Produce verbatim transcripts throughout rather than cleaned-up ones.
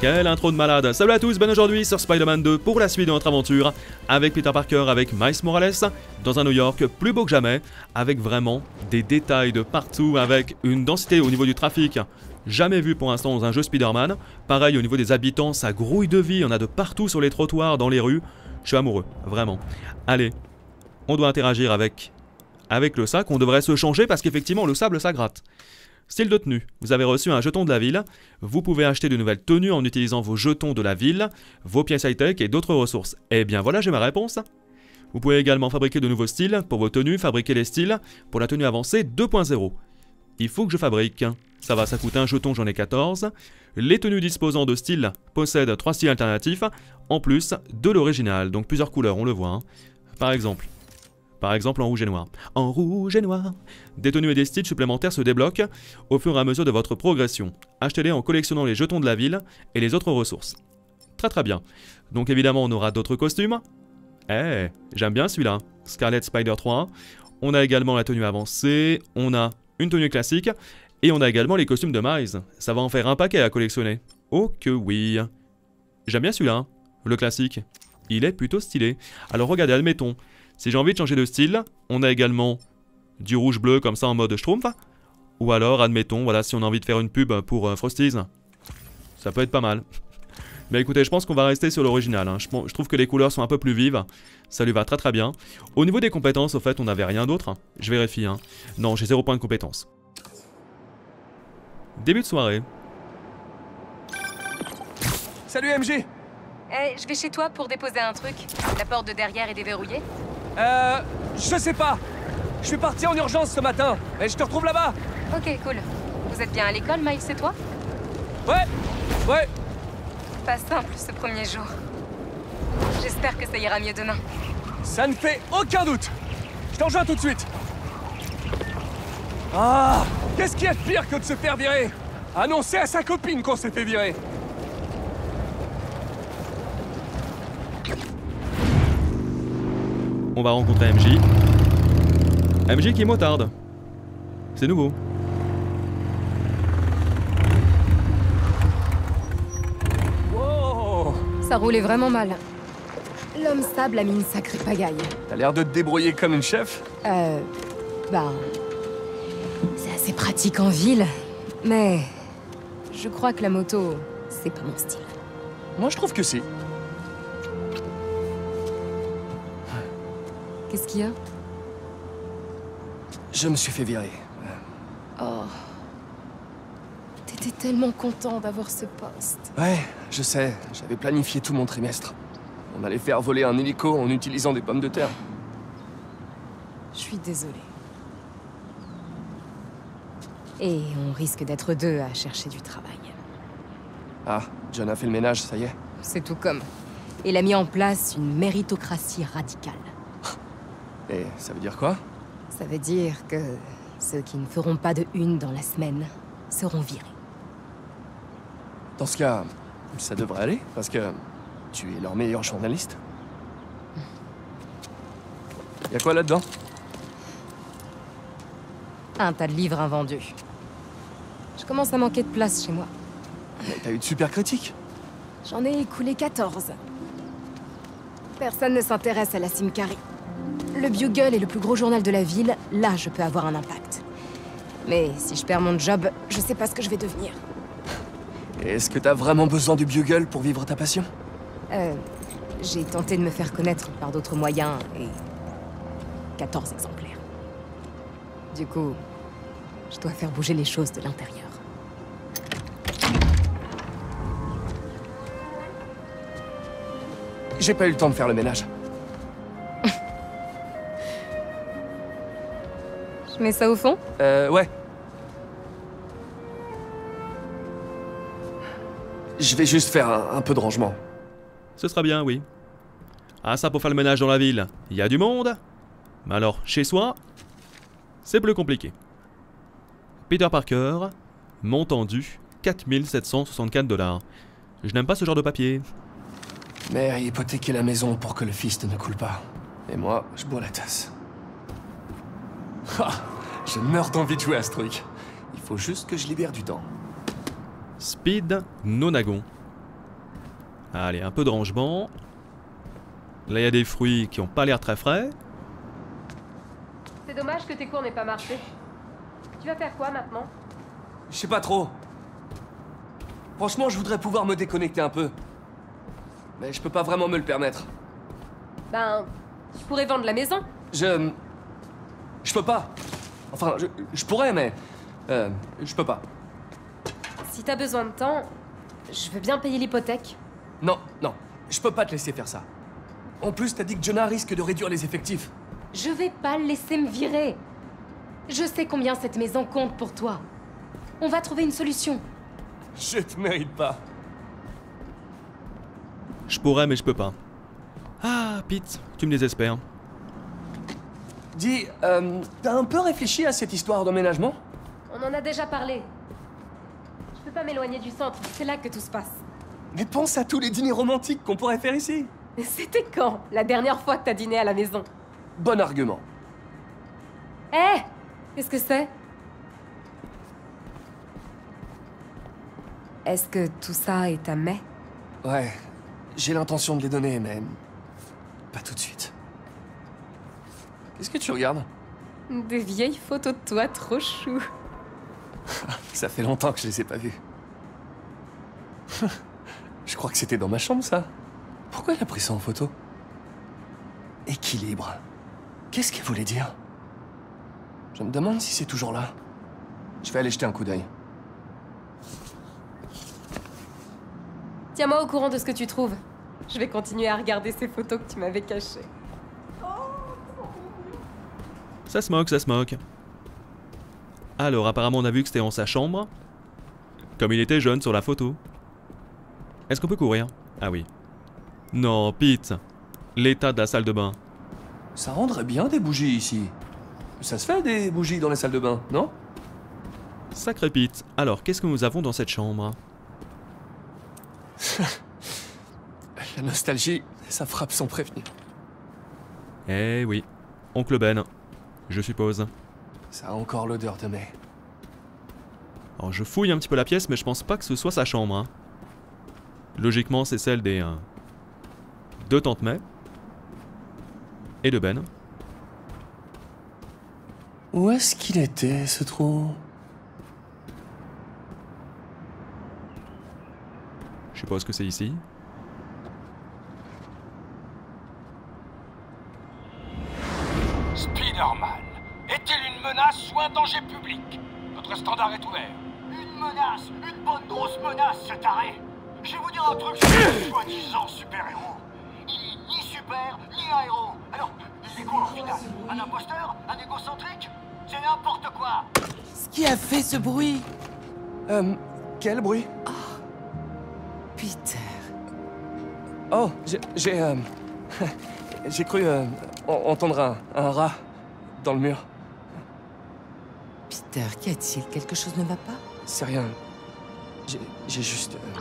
Quelle intro de malade. Salut à tous, ben aujourd'hui sur Spider-Man deux pour la suite de notre aventure avec Peter Parker, avec Miles Morales, dans un New York plus beau que jamais, avec vraiment des détails de partout, avec une densité au niveau du trafic jamais vue pour l'instant dans un jeu Spider-Man. Pareil au niveau des habitants, ça grouille de vie, on a de partout sur les trottoirs, dans les rues. Je suis amoureux, vraiment. Allez, on doit interagir avec, avec le sac, on devrait se changer parce qu'effectivement le sable ça gratte. Style de tenue, vous avez reçu un jeton de la ville, vous pouvez acheter de nouvelles tenues en utilisant vos jetons de la ville, vos pièces high-tech et d'autres ressources. Eh bien voilà, j'ai ma réponse. Vous pouvez également fabriquer de nouveaux styles pour vos tenues, fabriquer les styles pour la tenue avancée deux point zéro. Il faut que je fabrique. Ça va, ça coûte un jeton, j'en ai quatorze. Les tenues disposant de styles possèdent trois styles alternatifs, en plus de l'original, donc plusieurs couleurs, on le voit. Hein. Par exemple. Par exemple en rouge et noir. En rouge et noir. Des tenues et des styles supplémentaires se débloquent au fur et à mesure de votre progression. Achetez-les en collectionnant les jetons de la ville et les autres ressources. Très très bien. Donc évidemment on aura d'autres costumes. Eh, j'aime bien celui-là. Scarlet Spider trois. On a également la tenue avancée. On a une tenue classique. Et on a également les costumes de Miles. Ça va en faire un paquet à collectionner. Oh que oui. J'aime bien celui-là. Le classique. Il est plutôt stylé. Alors regardez, admettons. Si j'ai envie de changer de style, on a également du rouge-bleu comme ça en mode Schtroumpf. Ou alors, admettons, voilà, si on a envie de faire une pub pour euh, Frosties, ça peut être pas mal. Mais écoutez, je pense qu'on va rester sur l'original. Hein. Je, je trouve que les couleurs sont un peu plus vives. Ça lui va très très bien. Au niveau des compétences, au fait, on n'avait rien d'autre. Je vérifie. Hein. Non, j'ai zéro point de compétence. Début de soirée. Salut M J. Hey, je vais chez toi pour déposer un truc. La porte de derrière est déverrouillée? Euh... Je sais pas. Je suis parti en urgence ce matin, mais je te retrouve là-bas. Ok, cool. Vous êtes bien à l'école, Miles et toi? Ouais. Ouais. Pas simple, ce premier jour. J'espère que ça ira mieux demain. Ça ne fait aucun doute. Je t'en rejoins tout de suite. Ah, qu'est-ce qui est pire que de se faire virer? Annoncer à sa copine qu'on s'est fait virer. On va rencontrer M J. M J qui est motarde. C'est nouveau. Wow. Ça roulait vraiment mal. L'homme sable a mis une sacrée pagaille. T'as l'air de te débrouiller comme une chef. Euh... Bah... C'est assez pratique en ville. Mais... Je crois que la moto, c'est pas mon style. Moi, je trouve que si. Qu'est-ce qu'il y a? Je me suis fait virer. Oh... T'étais tellement content d'avoir ce poste. Ouais, je sais. J'avais planifié tout mon trimestre. On allait faire voler un hélico en utilisant des pommes de terre. Je suis désolée. Et on risque d'être deux à chercher du travail. Ah, John a fait le ménage, ça y est. C'est tout comme. Il a mis en place une méritocratie radicale. Et ça veut dire quoi? Ça veut dire que ceux qui ne feront pas de une dans la semaine seront virés. Dans ce cas, ça devrait aller, parce que tu es leur meilleur journaliste. Y'a quoi là-dedans? Un tas de livres invendus. Je commence à manquer de place chez moi. Mais t'as eu de super critiques. J'en ai écoulé quatorze. Personne ne s'intéresse à la Simcari. Le Bugle est le plus gros journal de la ville, là je peux avoir un impact. Mais si je perds mon job, je sais pas ce que je vais devenir. Est-ce que t'as vraiment besoin du Bugle pour vivre ta passion? Euh... J'ai tenté de me faire connaître par d'autres moyens et... quatorze exemplaires. Du coup, je dois faire bouger les choses de l'intérieur. J'ai pas eu le temps de faire le ménage. Je mets ça au fond? Euh, ouais. Je vais juste faire un, un peu de rangement. Ce sera bien, oui. Ah ça, pour faire le ménage dans la ville, il y a du monde. Mais alors, chez soi, c'est plus compliqué. Peter Parker, montant dû, quatre mille sept cent soixante-quatre dollars. Je n'aime pas ce genre de papier. Mère a hypothéqué la maison pour que le fist ne coule pas. Et moi, je bois la tasse. Ha! Je meurs d'envie de jouer à ce truc. Il faut juste que je libère du temps. Speed Nonagon. Allez, un peu de rangement. Là, il y a des fruits qui ont pas l'air très frais. C'est dommage que tes cours n'aient pas marché. Tu vas faire quoi maintenant? Je sais pas trop. Franchement, je voudrais pouvoir me déconnecter un peu. Mais je peux pas vraiment me le permettre. Ben, tu pourrais vendre la maison. Je... Je peux pas. Enfin, je, je pourrais, mais... Euh, je peux pas. Si t'as besoin de temps, je veux bien payer l'hypothèque. Non, non, je peux pas te laisser faire ça. En plus, t'as dit que Jonah risque de réduire les effectifs. Je vais pas le laisser me virer. Je sais combien cette maison compte pour toi. On va trouver une solution. Je te mérite pas. Je pourrais, mais je peux pas. Ah, Pete, tu me désespères. Dis, euh, t'as un peu réfléchi à cette histoire d'emménagement? On en a déjà parlé. Je peux pas m'éloigner du centre, c'est là que tout se passe. Mais pense à tous les dîners romantiques qu'on pourrait faire ici. C'était quand, la dernière fois que t'as dîné à la maison? Bon argument. Hé! Qu'est-ce que c'est? Est-ce que tout ça est à mai? Ouais, j'ai l'intention de les donner, mais... pas tout de suite. Qu'est-ce que tu regardes? Des vieilles photos de toi trop chou. Ça fait longtemps que je les ai pas vues. Je crois que c'était dans ma chambre, ça. Pourquoi elle a pris ça en photo? Équilibre. Qu'est-ce qu'elle voulait dire? Je me demande si c'est toujours là. Je vais aller jeter un coup d'œil. Tiens-moi au courant de ce que tu trouves. Je vais continuer à regarder ces photos que tu m'avais cachées. Ça se moque, ça se moque. Alors, apparemment, on a vu que c'était en sa chambre. Comme il était jeune sur la photo. Est-ce qu'on peut courir? Ah oui. Non, Pete. L'état de la salle de bain. Ça rendrait bien des bougies ici. Ça se fait des bougies dans les salles de bain, non? Sacré Pete. Alors, qu'est-ce que nous avons dans cette chambre? La nostalgie, ça frappe sans prévenir. Eh oui. Oncle Ben. Je suppose. Ça a encore l'odeur de mai. Alors, je fouille un petit peu la pièce, mais je pense pas que ce soit sa chambre. Hein. Logiquement, c'est celle des... Euh, de Tante May. Et de Ben. Où est-ce qu'il était, ce trou? Je suppose que c'est ici. Spider-Man est-il une menace ou un danger public? Notre standard est ouvert. Une menace, une bonne grosse menace, cet arrêt. Je vais vous dire un truc sur ce soi-disant super-héros. Il est ni super, ni un héros. Alors, c'est quoi au final? Un imposteur? Un égocentrique? C'est n'importe quoi. Qu'est-ce qui a fait ce bruit? Euh, quel bruit? Peter. Oh, j'ai... J'ai, euh, j'ai cru euh, en- entendre un, un rat dans le mur. Peter, qu'y a-t-il? Quelque chose ne va pas? C'est rien. J'ai j'ai juste... euh,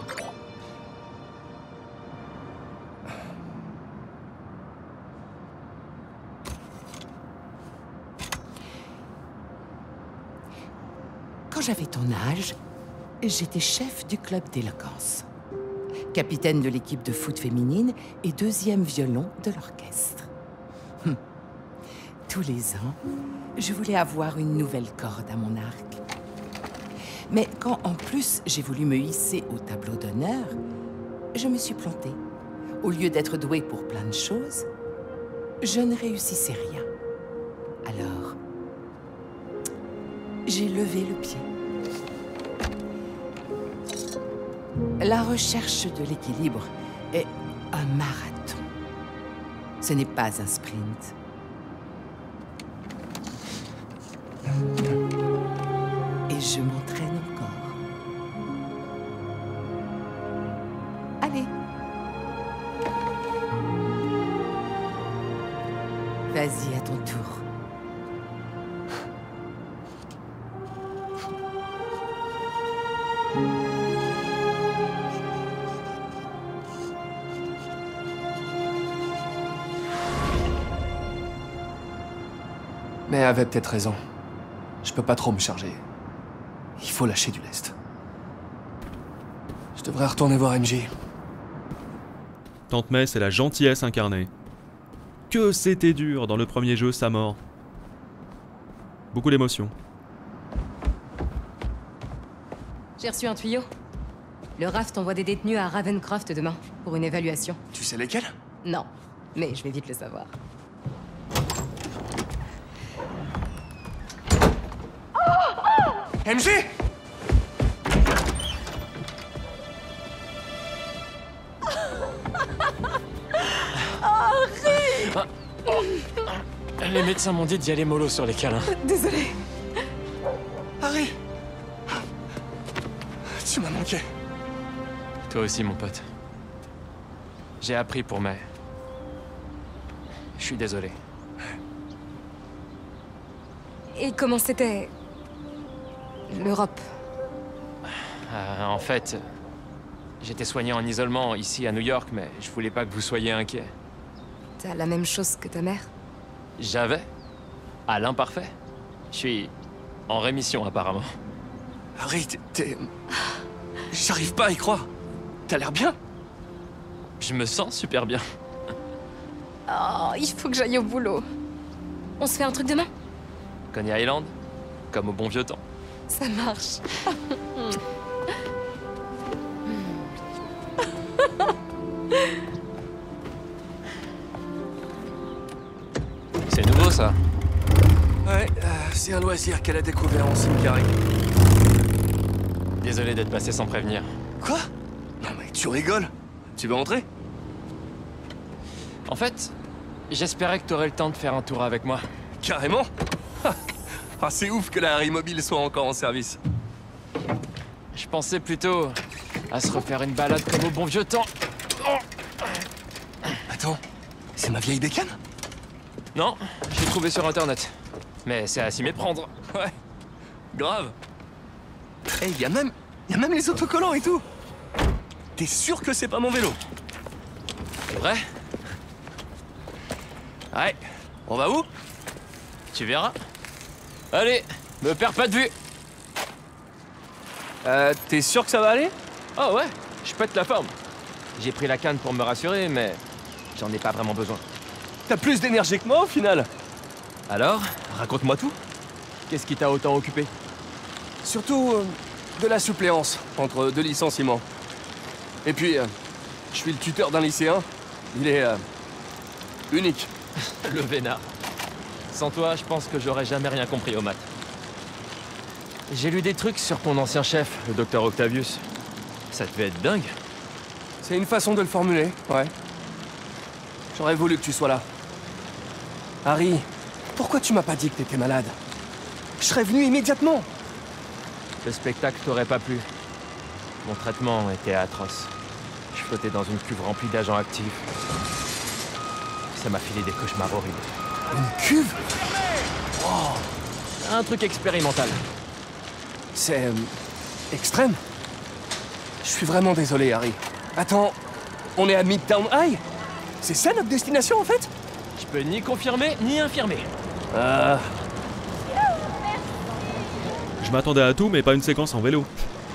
Quand j'avais ton âge, j'étais chef du club d'éloquence, capitaine de l'équipe de foot féminine et deuxième violon de l'orchestre. Hum. Tous les ans, je voulais avoir une nouvelle corde à mon arc. Mais quand en plus j'ai voulu me hisser au tableau d'honneur, je me suis plantée. Au lieu d'être douée pour plein de choses, je ne réussissais rien. Alors, j'ai levé le pied. La recherche de l'équilibre est un marathon. Ce n'est pas un sprint. Et je m'entraîne encore. Allez. Vas-y à ton tour. Mais avait peut-être raison. Je peux pas trop me charger. Il faut lâcher du lest. Je devrais retourner voir M J. Tante May, c'est la gentillesse incarnée. Que c'était dur dans le premier jeu, sa mort. Beaucoup d'émotions. J'ai reçu un tuyau. Le R A F t'envoie des détenus à Ravencroft demain, pour une évaluation. Tu sais lesquels? Non, mais je vais vite le savoir. M J! Les médecins m'ont dit d'y aller mollo sur les câlins. Désolée. Harry! Tu m'as manqué. Toi aussi, mon pote. J'ai appris pour May. Je suis désolé. Et comment c'était... l'Europe? Euh, en fait, j'étais soigné en isolement ici à New York, mais je voulais pas que vous soyez inquiets. T'as la même chose que ta mère? J'avais. À l'imparfait. Je suis en rémission, apparemment. Harry, t'es... J'arrive pas à y croire. T'as l'air bien. Je me sens super bien. Oh, il faut que j'aille au boulot. On se fait un truc demain? Coney Island, comme au bon vieux temps. Ça marche. C'est nouveau, ça. Ouais, euh, c'est un loisir qu'elle a découvert en Sim-Carré. Désolé d'être passé sans prévenir. Quoi? Non mais tu rigoles. Tu veux entrer? En fait, j'espérais que t'aurais le temps de faire un tour avec moi. Carrément. Ah, c'est ouf que la Harry Mobile soit encore en service. Je pensais plutôt à se refaire une balade comme au bon vieux temps. Attends, c'est ma vieille bécane? Non, j'ai trouvé sur internet. Mais c'est à s'y méprendre. Ouais, grave. Eh, y a même... y a même les autocollants et tout. T'es sûr que c'est pas mon vélo? C'est vrai? Ouais, on va où? Tu verras. Allez, me perds pas de vue. Euh, t'es sûr que ça va aller? Oh ouais, je pète la forme. J'ai pris la canne pour me rassurer, mais j'en ai pas vraiment besoin. T'as plus d'énergie que moi au final. Alors, Raconte-moi tout. qu'est-ce qui t'a autant occupé? Surtout euh, de la suppléance entre deux licenciements. Et puis, euh, je suis le tuteur d'un lycéen. Il est euh, unique. Le vénard. Sans toi, je pense que j'aurais jamais rien compris aux maths. J'ai lu des trucs sur ton ancien chef, le docteur Octavius. Ça devait être dingue. C'est une façon de le formuler, ouais. J'aurais voulu que tu sois là. Harry, pourquoi tu m'as pas dit que t'étais malade? Je serais venu immédiatement. Le spectacle t'aurait pas plu. Mon traitement était atroce. Je flottais dans une cuve remplie d'agents actifs. Ça m'a filé des cauchemars horribles. Une cuve? Un truc expérimental. C'est... euh, extrême. Je suis vraiment désolé, Harry. Attends, on est à Midtown High? C'est ça notre destination, en fait? Je peux ni confirmer, ni infirmer. Euh... Je m'attendais à tout, mais pas une séquence en vélo.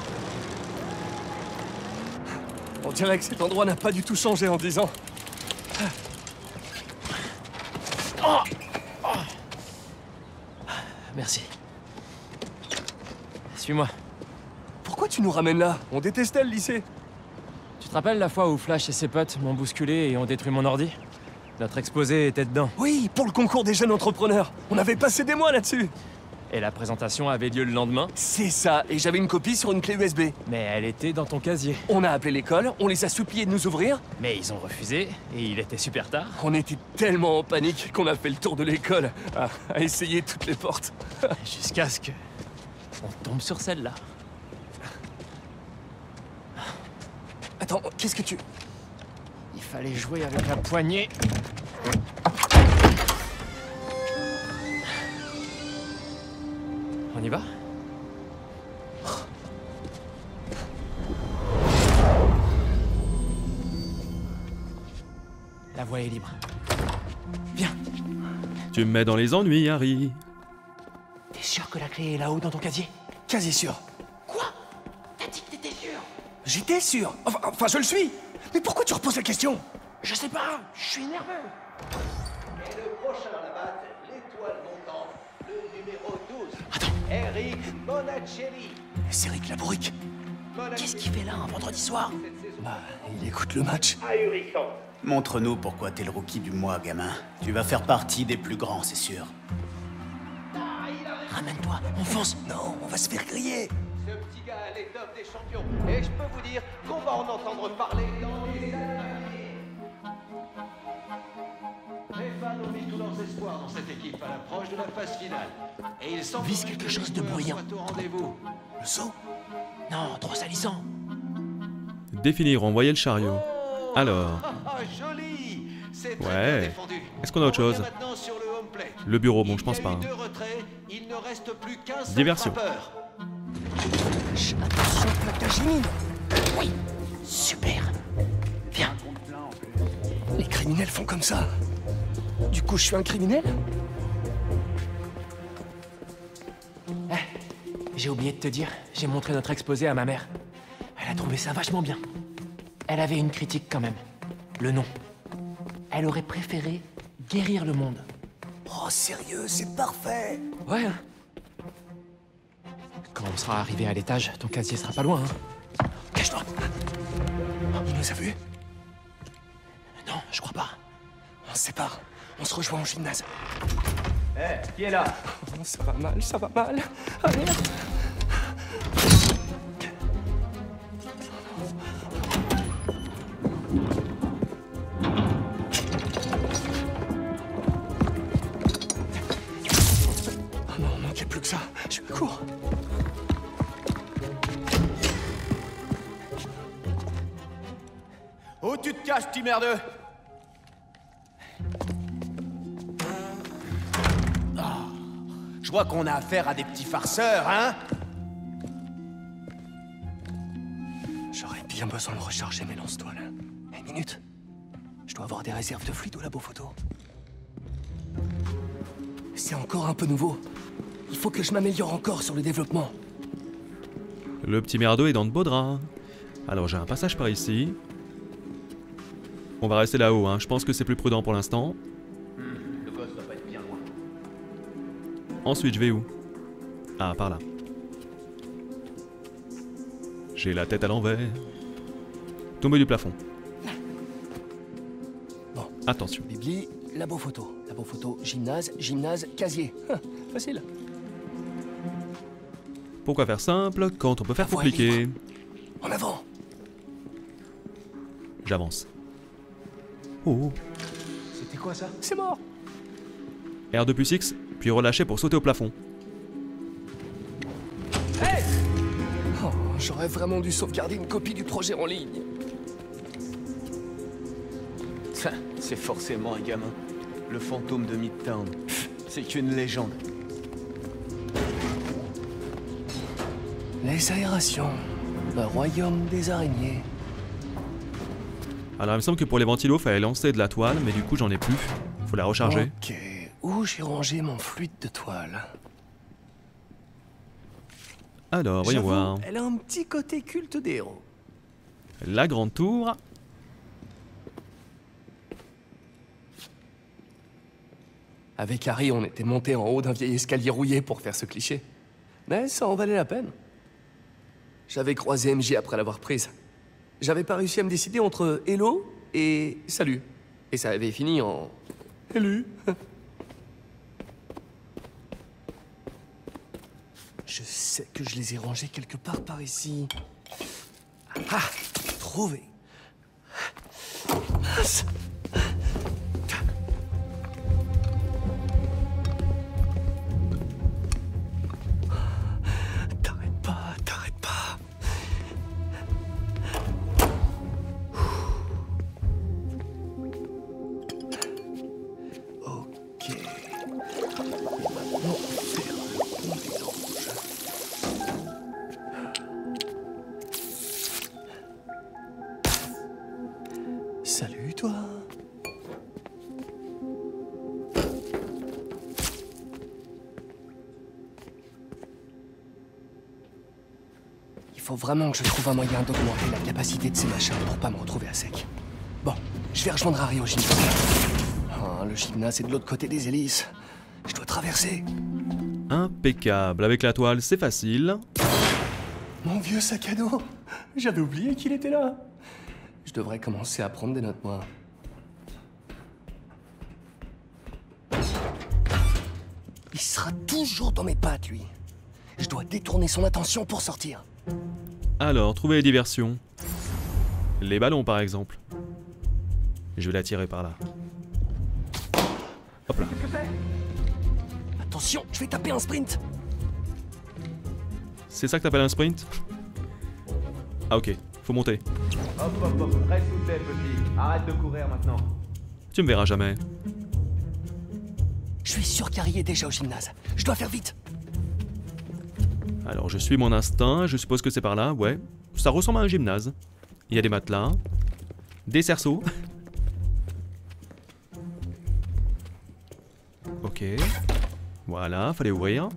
On dirait que cet endroit n'a pas du tout changé en dix ans. Merci. Suis-moi. Pourquoi tu nous ramènes là? On détestait le lycée. Tu te rappelles la fois où Flash et ses potes m'ont bousculé et ont détruit mon ordi? Notre exposé était dedans. Oui, pour le concours des jeunes entrepreneurs. On avait passé des mois là-dessus. Et la présentation avait lieu le lendemain, C'est ça, et j'avais une copie sur une clé U S B. mais elle était dans ton casier. On a appelé l'école, on les a suppliés de nous ouvrir. Mais ils ont refusé, et il était super tard. On était tellement en panique qu'on a fait le tour de l'école, à, à essayer toutes les portes. Jusqu'à ce que... on tombe sur celle-là. Attends, qu'est-ce que tu... Il fallait jouer avec la poignée. On y va? La voie est libre. Viens, Tu me mets dans les ennuis, Harry. T'es sûr que la clé est là-haut dans ton casier? quasi sûr. Quoi? T'as dit que t'étais sûr? J'étais sûr. Enfin, enfin, je le suis. Mais pourquoi tu reposes la question? Je sais pas, je suis nerveux. Et le prochain là-bas, l'étoile montante, le numéro douze. Attends. Eric Monacelli. C'est Rick Labouric. Qu'est-ce qu'il fait là un vendredi soir? Bah, il écoute le match. Ahurissant. Montre-nous pourquoi t'es le rookie du mois, gamin. Tu vas faire partie des plus grands, c'est sûr. Ramène-toi, on fonce. Non, on va se faire griller. Ce petit gars est l'étoffe des champions. Et je peux vous dire qu'on va en entendre parler dans les années à venir. Les fans ont mis tous leurs espoirs dans cette équipe à l'approche de la phase finale. Et ils semblent Vise quelque chose de bruyant. au rendez-vous. Le saut? Non, trop salissant. Définir, envoyer le chariot. Alors, Ah, joli. C'est très Ouais. bien défendu. Est-ce qu'on a autre On chose? revient maintenant sur le home plate. le bureau, bon, Il je y pense a pas. eu hein. deux retraits, il ne reste plus qu'un seul Diversion. frappeur. Chut, attention, plaque de Jimmy. Oui, super. Viens. Les criminels font comme ça. Du coup, je suis un criminel? Eh, j'ai oublié de te dire, j'ai montré notre exposé à ma mère. Elle a trouvé ça vachement bien. Elle avait une critique quand même. Le nom. Elle aurait préféré guérir le monde. Oh, sérieux, c'est parfait. Ouais. hein. Quand on sera arrivé à l'étage, ton casier sera pas loin, hein. Cache-toi. Il nous a vus? Non, je crois pas. On se sépare. On se rejoint au gymnase. Eh, qui est là? Oh, ça va mal, ça va mal. Ah merde. Oh non, manquait plus que ça. Je cours. Où tu te caches, petit merdeux? Oh, je vois qu'on a affaire à des petits farceurs, hein? J'aurais bien besoin de recharger mes lance-toiles. Une minute. Je dois avoir des réserves de fluide au labo photo. C'est encore un peu nouveau. Il faut que je m'améliore encore sur le développement. Le petit merdeux est dans de beaux draps. Alors j'ai un passage par ici. On va rester là-haut, hein. Je pense que c'est plus prudent pour l'instant. Le gosse doit pas être bien loin. Ensuite, je vais où? Ah, par là. J'ai la tête à l'envers. Tomber du plafond. Bon. Attention. Bibli, labo photo. Labo photo, gymnase, gymnase, casier. Ah, facile. Pourquoi faire simple quand on peut faire La voie est compliqué? libre. En avant. J'avance. Oh. C'était quoi ça? C'est mort. R deux plus X, puis relâcher pour sauter au plafond. Oh, j'aurais vraiment dû sauvegarder une copie du projet en ligne. Ça, c'est forcément un gamin. Le fantôme de Midtown. C'est qu'une légende. Les aérations. Le royaume des araignées. Alors il me semble que pour les ventilos, fallait lancer de la toile, mais du coup j'en ai plus. Faut la recharger. Ok. Où j'ai rangé mon fluide de toile? Alors, voyons J'avoue, voir. Elle a un petit côté culte des héros. La grande tour. Avec Harry, on était monté en haut d'un vieil escalier rouillé pour faire ce cliché. Mais ça en valait la peine. J'avais croisé M J après l'avoir prise. J'avais pas réussi à me décider entre hello et salut. Et ça avait fini en... Hello. Je sais que je les ai rangés quelque part par ici. Ah, trouvé. Mince. T'arrêtes pas, t'arrêtes pas. Ok. Et maintenant, faire le bon mélange. Salut, toi. Il faut vraiment que je trouve un moyen d'augmenter la capacité de ces machins pour pas me retrouver à sec. Bon, Je vais rejoindre Harry au gymnase. Oh, le gymnase est de l'autre côté des hélices. Je dois traverser. Impeccable. Avec la toile, c'est facile. Mon vieux sac à dos. J'avais oublié qu'il était là. Je devrais commencer à prendre des notes, moi. Il sera toujours dans mes pattes, lui. Je dois détourner son attention pour sortir. Alors, trouver les diversions. Les ballons, par exemple. Je vais l'attirer par là. Hop là. Attention, je vais taper un sprint. C'est ça que t'appelles un sprint? Ah ok, faut monter. Hop, hop, hop, reste où t'es, petit. Arrête de courir maintenant. Tu me verras jamais. Je suis sûr qu'Harry est déjà au gymnase. Je dois faire vite. Alors je suis mon instinct, je suppose que c'est par là, ouais. Ça ressemble à un gymnase. Il y a des matelas, des cerceaux. Ok. Voilà, fallait ouvrir.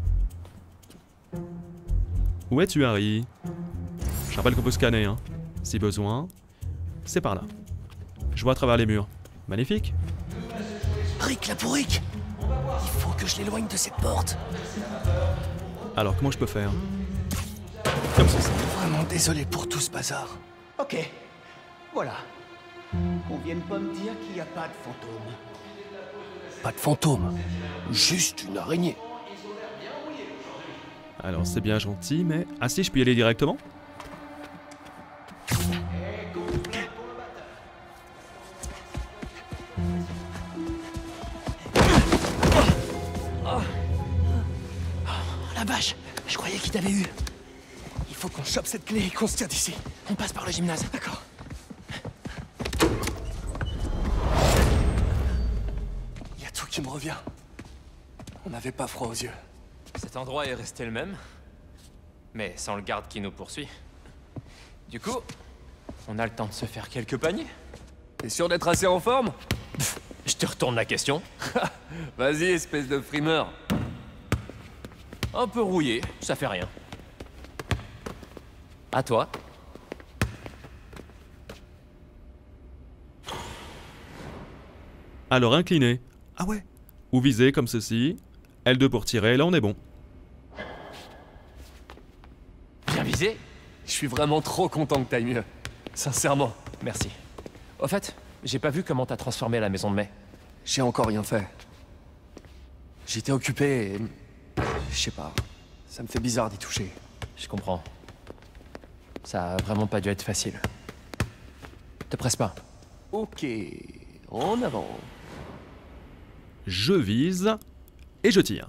Où es-tu, Harry? Je rappelle qu'on peut scanner, hein, si besoin. C'est par là. Je vois à travers les murs. Magnifique. Rick, la bourrique. Il faut que je l'éloigne de cette porte. Alors, comment je peux faire? Comme ça. Vraiment désolé pour tout ce bazar. Ok, voilà. Qu'on vienne pas me dire qu'il n'y a pas de fantôme. Pas de fantôme. Juste une araignée. Alors, c'est bien gentil, mais... Ah si, je peux y aller directement? La vache, je croyais qu'il t'avait eu. Il faut qu'on chope cette clé et qu'on se tire d'ici. On passe par le gymnase. D'accord. Il y a tout qui me revient. On n'avait pas froid aux yeux. Cet endroit est resté le même, mais sans le garde qui nous poursuit. Du coup, on a le temps de se faire quelques paniers. T'es sûr d'être assez en forme? Pff, je te retourne la question. Vas-y, espèce de frimeur. Un peu rouillé, ça fait rien. À toi. Alors, incliné. Ah ouais. Ou viser comme ceci. L deux pour tirer, là on est bon. Bien visé. Je suis vraiment trop content que t'ailles mieux. Sincèrement. Merci. Au fait, j'ai pas vu comment t'as transformé la maison de mai. J'ai encore rien fait. J'étais occupé et... Je sais pas. Ça me fait bizarre d'y toucher. Je comprends. Ça a vraiment pas dû être facile. Te presse pas. Ok. En avant. Je vise. Et je tire.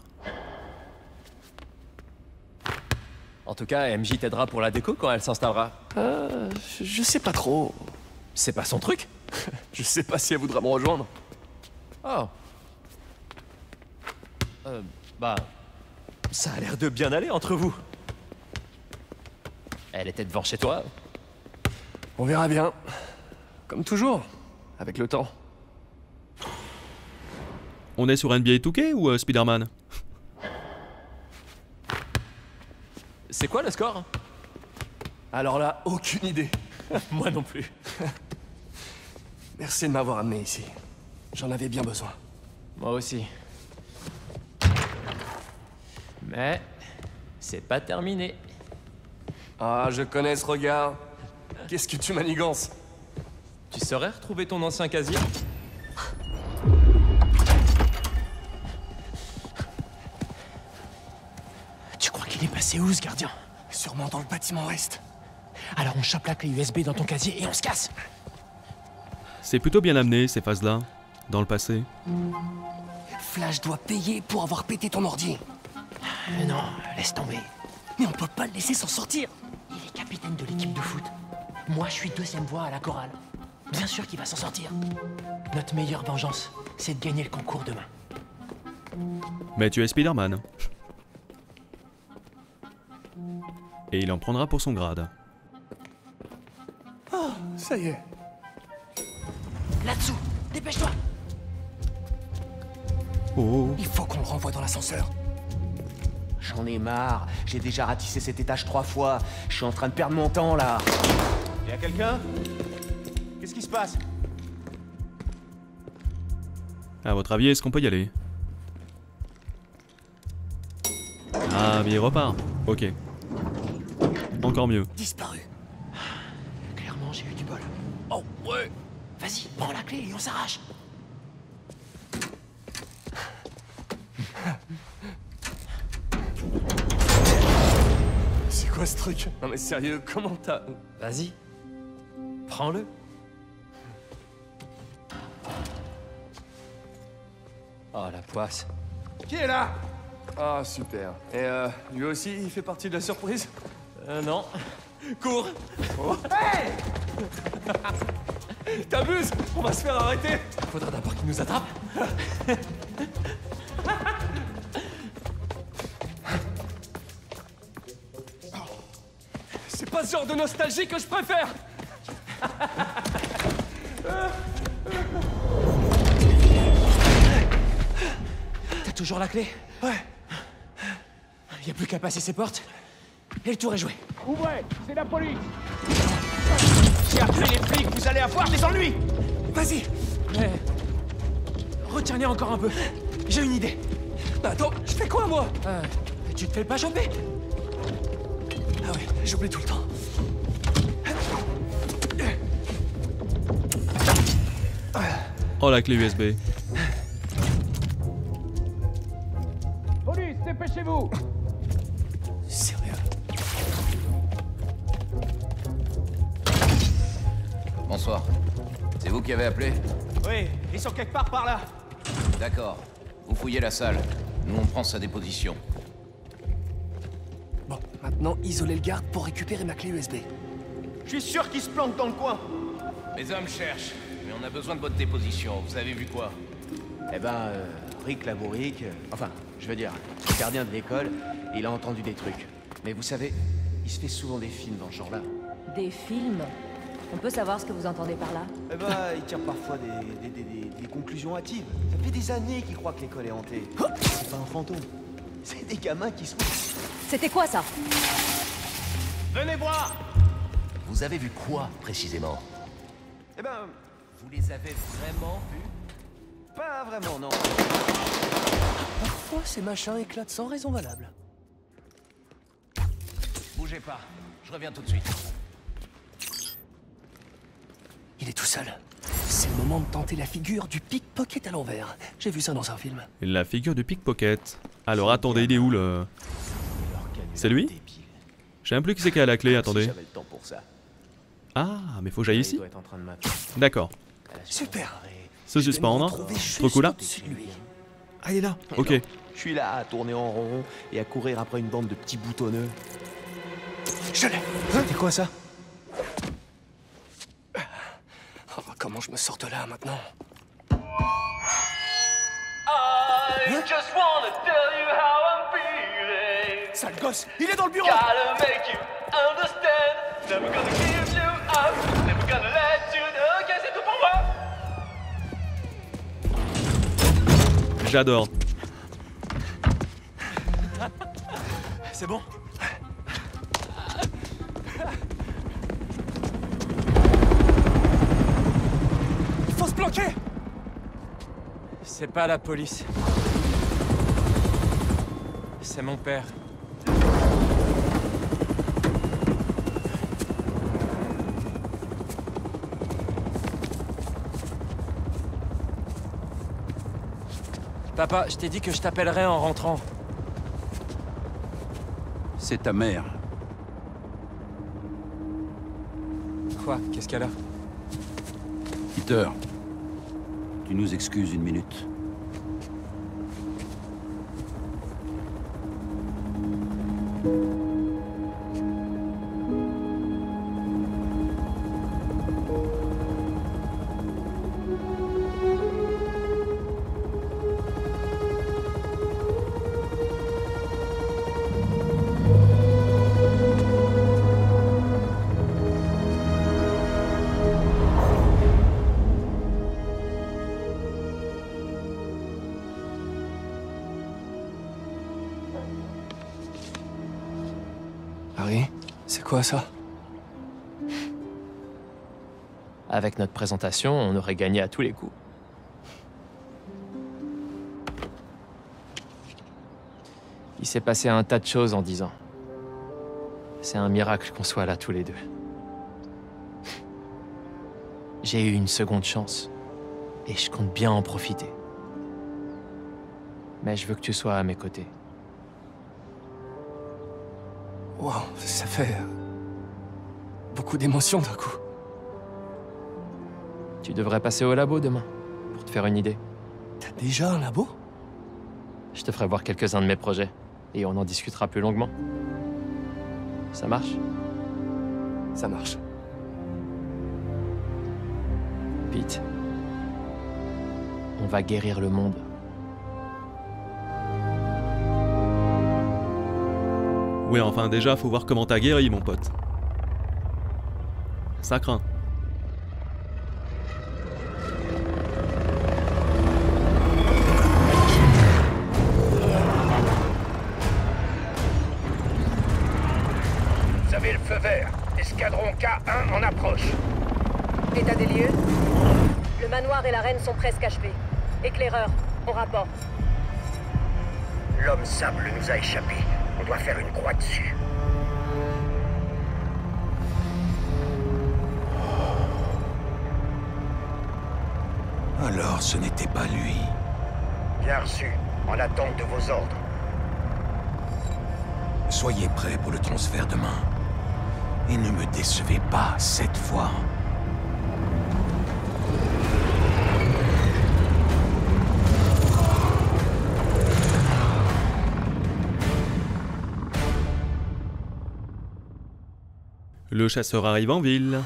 En tout cas, M J t'aidera pour la déco quand elle s'installera. Euh... Je sais pas trop. C'est pas son truc? Je sais pas si elle voudra me rejoindre. Oh. Euh, bah... Ça a l'air de bien aller entre vous. Elle était devant chez toi. On verra bien. Comme toujours. Avec le temps. On est sur N B A deux K ou euh, Spider-Man? C'est quoi le score? Alors là, aucune idée. Moi non plus. Merci de m'avoir amené ici. J'en avais bien besoin. Moi aussi. Mais... c'est pas terminé. Ah, je connais ce regard. Qu'est-ce que tu manigances? Tu saurais retrouver ton ancien casier? Tu crois qu'il est passé où, ce gardien? Sûrement dans le bâtiment ouest. Alors on chope la clé U S B dans ton casier et on se casse. C'est plutôt bien amené, ces phases-là. Dans le passé. Flash doit payer pour avoir pété ton ordi. Euh, non, laisse tomber. Mais on peut pas le laisser s'en sortir. Il est capitaine de l'équipe de foot. Moi, je suis deuxième voix à la chorale. Bien sûr qu'il va s'en sortir. Notre meilleure vengeance, c'est de gagner le concours demain. Mais tu es Spider-Man. Et il en prendra pour son grade. Oh, ça y est. Là-dessous, dépêche-toi. Oh. Il faut qu'on le renvoie dans l'ascenseur. J'en ai marre. J'ai déjà ratissé cet étage trois fois. Je suis en train de perdre mon temps, là. Y'a quelqu'un? Qu'est-ce qui se passe? À votre avis, est-ce qu'on peut y aller? Ah, mais il repart. Ok. Encore mieux. Disparu. Clairement, j'ai eu du bol. Oh, ouais. Vas-y, prends la clé et on s'arrache. C'est quoi ce truc? Non mais sérieux, comment t'as... Vas-y. Prends-le. Oh la poisse. Qui est là? Ah, super. Et euh, lui aussi, il fait partie de la surprise? Euh, non. Cours. Oh. Hey. T'abuses. On va se faire arrêter. Faudra d'abord qu'il nous attrape. C'est pas ce genre de nostalgie que je préfère. T'as toujours la clé? Ouais. Y a plus qu'à passer ces portes. Et le tour est joué. Ouvrez, c'est la police. J'ai appelé les flics, vous allez avoir des ennuis. Vas-y. Mais... retiens-les encore un peu. J'ai une idée. Bah attends, je fais quoi moi? Euh, tu te fais pas choper? Ah ouais, j'oublie tout le temps. Oh, la clé U S B. Police, dépêchez-vous. Sérieux? Bonsoir. C'est vous qui avez appelé? Oui, ils sont quelque part par là. D'accord. Vous fouillez la salle. Nous, on prend sa déposition. Bon, maintenant, isolez le garde pour récupérer ma clé U S B. Je suis sûr qu'ils se planquent dans le coin. Les hommes cherchent, mais on a besoin de votre déposition. Vous avez vu quoi? Eh ben, euh, Rick Labouric, euh, enfin, je veux dire, le gardien de l'école, il a entendu des trucs. Mais vous savez, il se fait souvent des films dans ce genre-là. Des films? On peut savoir ce que vous entendez par là? Eh ben, il tire parfois des, des, des, des, des conclusions hâtives. Ça fait des années qu'il croit que l'école est hantée. C'est pas un fantôme. C'est des gamins qui se... C'était quoi ça? Venez voir. Vous avez vu quoi, précisément? Eh ben, Vous les avez vraiment vus? pas vraiment, non. Parfois, ces machins éclatent sans raison valable. Bougez pas. Je reviens tout de suite. Il est tout seul. C'est le moment de tenter la figure du pickpocket à l'envers. J'ai vu ça dans un film. La figure du pickpocket. Alors attendez, il est où le... C'est lui? Je sais même plus qui c'est qui a la clé, attendez. J'avais le temps pour ça. Ah, mais faut que j'aille Il ici? doit être en train de m'appeler. D'accord. Super. Se suspendre. Trop cool là. Ah, il est là. Ok. Non, je suis là à tourner en rond et à courir après une bande de petits boutonneux. Je l'ai. C'était quoi ça? Oh, comment je me sors de là maintenant? I just wanna tell you how I'm feeling. Sale gosse, il est dans le bureau. Gotta make you understand. Never gonna give you up. Never gonna let you know. Ok, c'est tout pour moi. J'adore. C'est bon? Faut se planquer! C'est pas la police. C'est mon père. Papa, je t'ai dit que je t'appellerais en rentrant. C'est ta mère. Quoi? Qu'est-ce qu'elle a? Peter, tu nous excuses une minute. Harry, c'est quoi ça? Avec notre présentation, on aurait gagné à tous les coups. Il s'est passé un tas de choses en dix ans. C'est un miracle qu'on soit là tous les deux. J'ai eu une seconde chance. Et je compte bien en profiter. Mais je veux que tu sois à mes côtés. Wow, ça fait... beaucoup d'émotions d'un coup. Tu devrais passer au labo demain, pour te faire une idée. T'as déjà un labo? Je te ferai voir quelques-uns de mes projets, et on en discutera plus longuement. Ça marche? Ça marche. Pete, on va guérir le monde. Ouais, enfin déjà, faut voir comment t'as guéri, mon pote. Ça craint. Vous avez le feu vert. Escadron K un en approche. État des lieux. Le manoir et la reine sont presque achevés. Éclaireur, on rapporte. L'homme sable nous a échappé. On doit faire une croix dessus. Alors ce n'était pas lui. Bien reçu. En attente de vos ordres. Soyez prêts pour le transfert demain. Et ne me décevez pas cette fois. Le chasseur arrive en ville.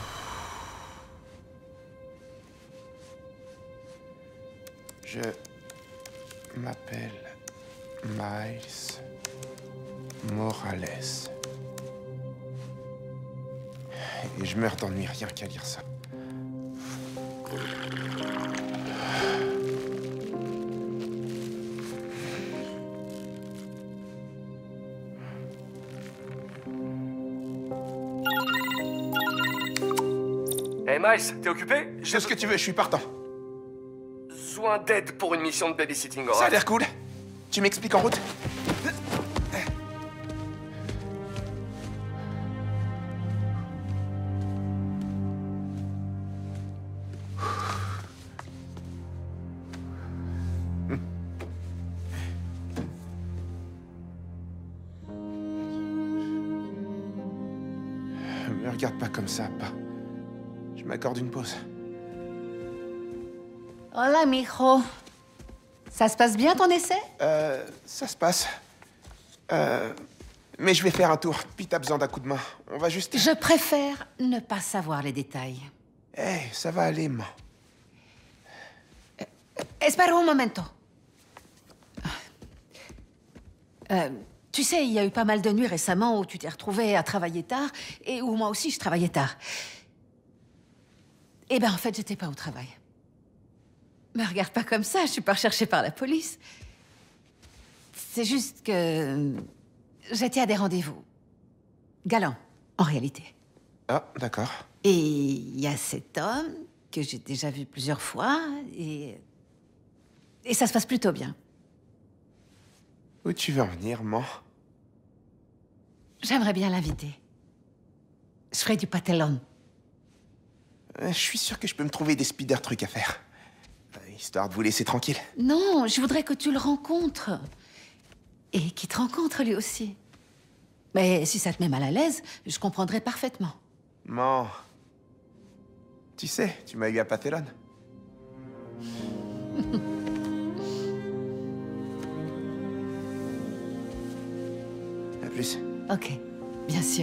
Je m'appelle Miles Morales. Et je meurs d'ennui rien qu'à lire ça. Hey Miles, t'es occupé? Je sais ce que tu veux, je suis partant. Besoin d'aide pour une mission de babysitting, Ça a l'air cool. Tu m'expliques en route? Me regarde pas comme ça, pas. Je m'accorde une pause. Hola, mijo. Ça se passe bien, ton essai? Euh, ça se passe. Euh, mais je vais faire un tour. Puis t'as besoin d'un coup de main. On va juste... Je préfère ne pas savoir les détails. Eh, hey, ça va aller, maman. Espera un momento. Euh, tu sais, il y a eu pas mal de nuits récemment où tu t'es retrouvé à travailler tard et où moi aussi je travaillais tard. Eh ben, en fait, j'étais pas au travail. Me regarde pas comme ça, je suis pas recherchée par la police. C'est juste que... j'étais à des rendez-vous. Galants, en réalité. Ah, d'accord. Et il y a cet homme que j'ai déjà vu plusieurs fois et... Et ça se passe plutôt bien. Où tu veux en venir, maman? J'aimerais bien l'inviter. Je ferai du patelón. Euh, je suis sûr que je peux me trouver des speeder trucs à faire. Euh, histoire de vous laisser tranquille. Non, je voudrais que tu le rencontres. Et qu'il te rencontre lui aussi. Mais si ça te met mal à l'aise, je comprendrai parfaitement. Maman... Tu sais, tu m'as eu à Patelón. À plus. Ok, bien sûr.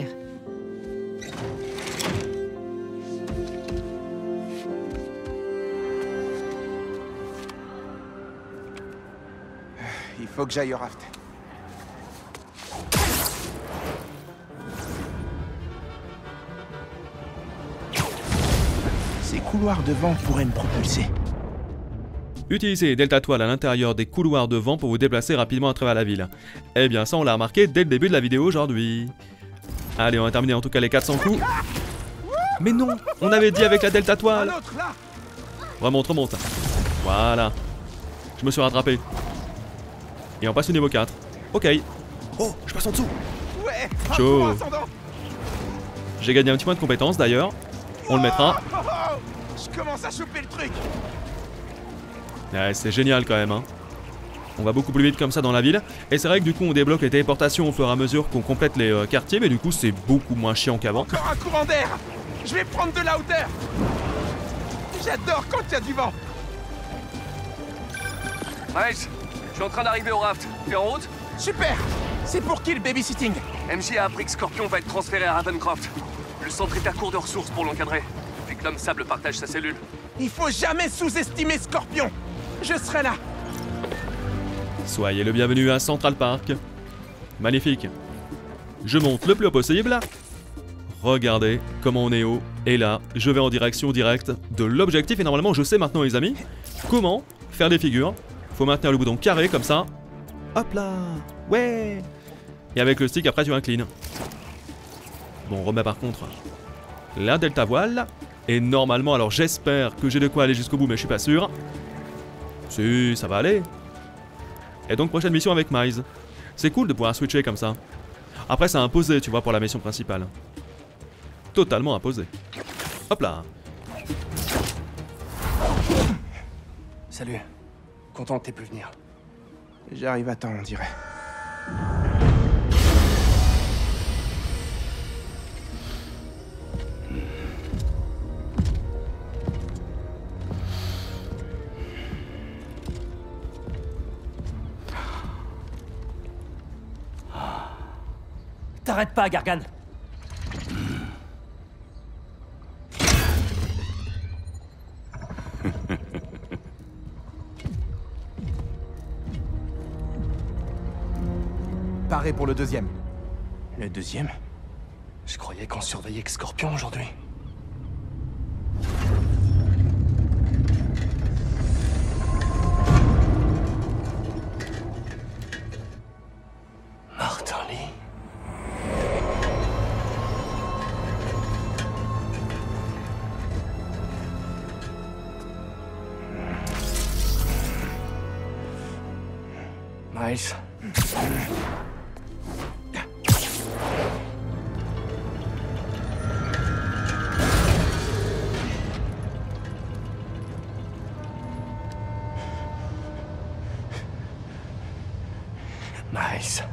Il faut que j'aille au raft. Ces couloirs de vent pourraient me propulser. Utilisez Delta Toile à l'intérieur des couloirs de vent pour vous déplacer rapidement à travers la ville. Eh bien ça on l'a remarqué dès le début de la vidéo aujourd'hui. Allez, on a terminé en tout cas les quatre cents coups. Mais non, on avait dit avec la Delta Toile. Remonte, remonte. Voilà. Je me suis rattrapé. Et on passe au niveau quatre. Ok. Oh, je passe en dessous. Ouais. Chaud. un ascendant. J'ai gagné un petit point de compétence d'ailleurs. On le mettra. Oh, oh, oh. Je commence à choper le truc. Ouais, c'est génial quand même, hein. On va beaucoup plus vite comme ça dans la ville. Et c'est vrai que du coup on débloque les téléportations au fur et à mesure qu'on complète les euh, quartiers, mais du coup c'est beaucoup moins chiant qu'avant. Encore un courant d'air. Je vais prendre de la hauteur. J'adore quand il y a du vent. Miles, je suis en train d'arriver au raft. T'es en route? Super. C'est pour qui le babysitting? M J a appris que Scorpion va être transféré à Ravencroft. Le centre est à court de ressources pour l'encadrer. Et que l'homme sable partage sa cellule. Il faut jamais sous-estimer Scorpion. Je serai là. Soyez le bienvenu à Central Park. Magnifique. Je monte le plus haut possible. Regardez comment on est haut. Et là, je vais en direction directe de l'objectif. Et normalement, je sais maintenant, les amis, comment faire des figures. Faut maintenir le bouton carré comme ça. Hop là. Ouais. Et avec le stick, après, tu inclines. Bon, on remet par contre la delta voile. Et normalement, alors j'espère que j'ai de quoi aller jusqu'au bout, mais je suis pas sûr. Si, ça va aller. Et donc prochaine mission avec Miles. C'est cool de pouvoir switcher comme ça. Après c'est imposé tu vois pour la mission principale. Totalement imposé. Hop là. Salut. Content que t'aies pu venir. J'arrive à temps on dirait. T'arrêtes pas, Gargan. Paré pour le deuxième. Le deuxième? Je croyais qu'on surveillait que Scorpion aujourd'hui. Martin-Lee. Miles. Miles.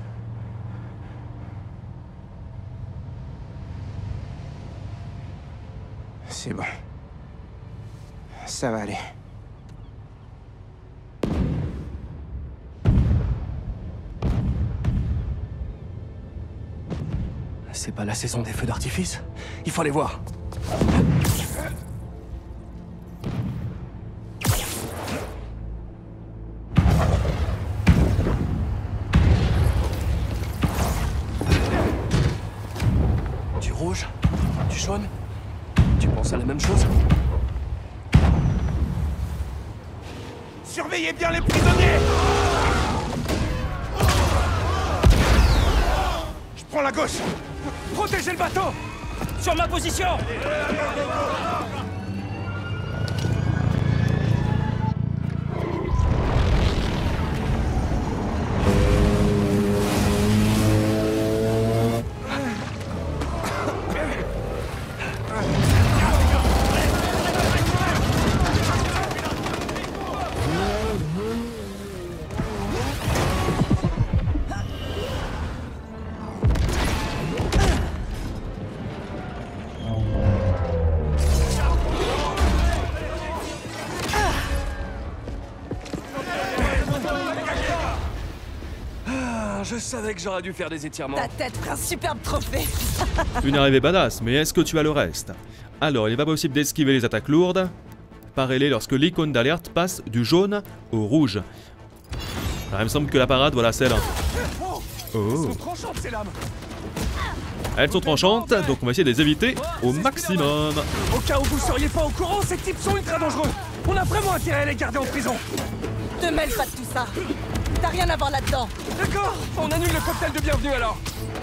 C'est bon. Ça va aller. C'est pas la saison des feux d'artifice? Il faut aller voir. Du rouge? Du jaune? Tu penses à la même chose? Surveillez bien les prisonniers! Je prends la gauche! Protégez le bateau! Sur ma position! Je savais que j'aurais dû faire des étirements. Ta tête ferait un superbe trophée. Une arrivée badass, mais est-ce que tu as le reste? Alors, il n'est pas possible d'esquiver les attaques lourdes. Parez-les lorsque l'icône d'alerte passe du jaune au rouge. Alors, il me semble que la parade, voilà celle. Oh. Elles sont tranchantes ces lames. Elles sont tranchantes, donc on va essayer de les éviter au maximum. Au cas où vous seriez pas au courant, ces types sont ultra dangereux. On a vraiment intérêt à les garder en prison. Te mêle pas de tout ça. T'as rien à voir là-dedans. D'accord, on annule le cocktail de bienvenue alors.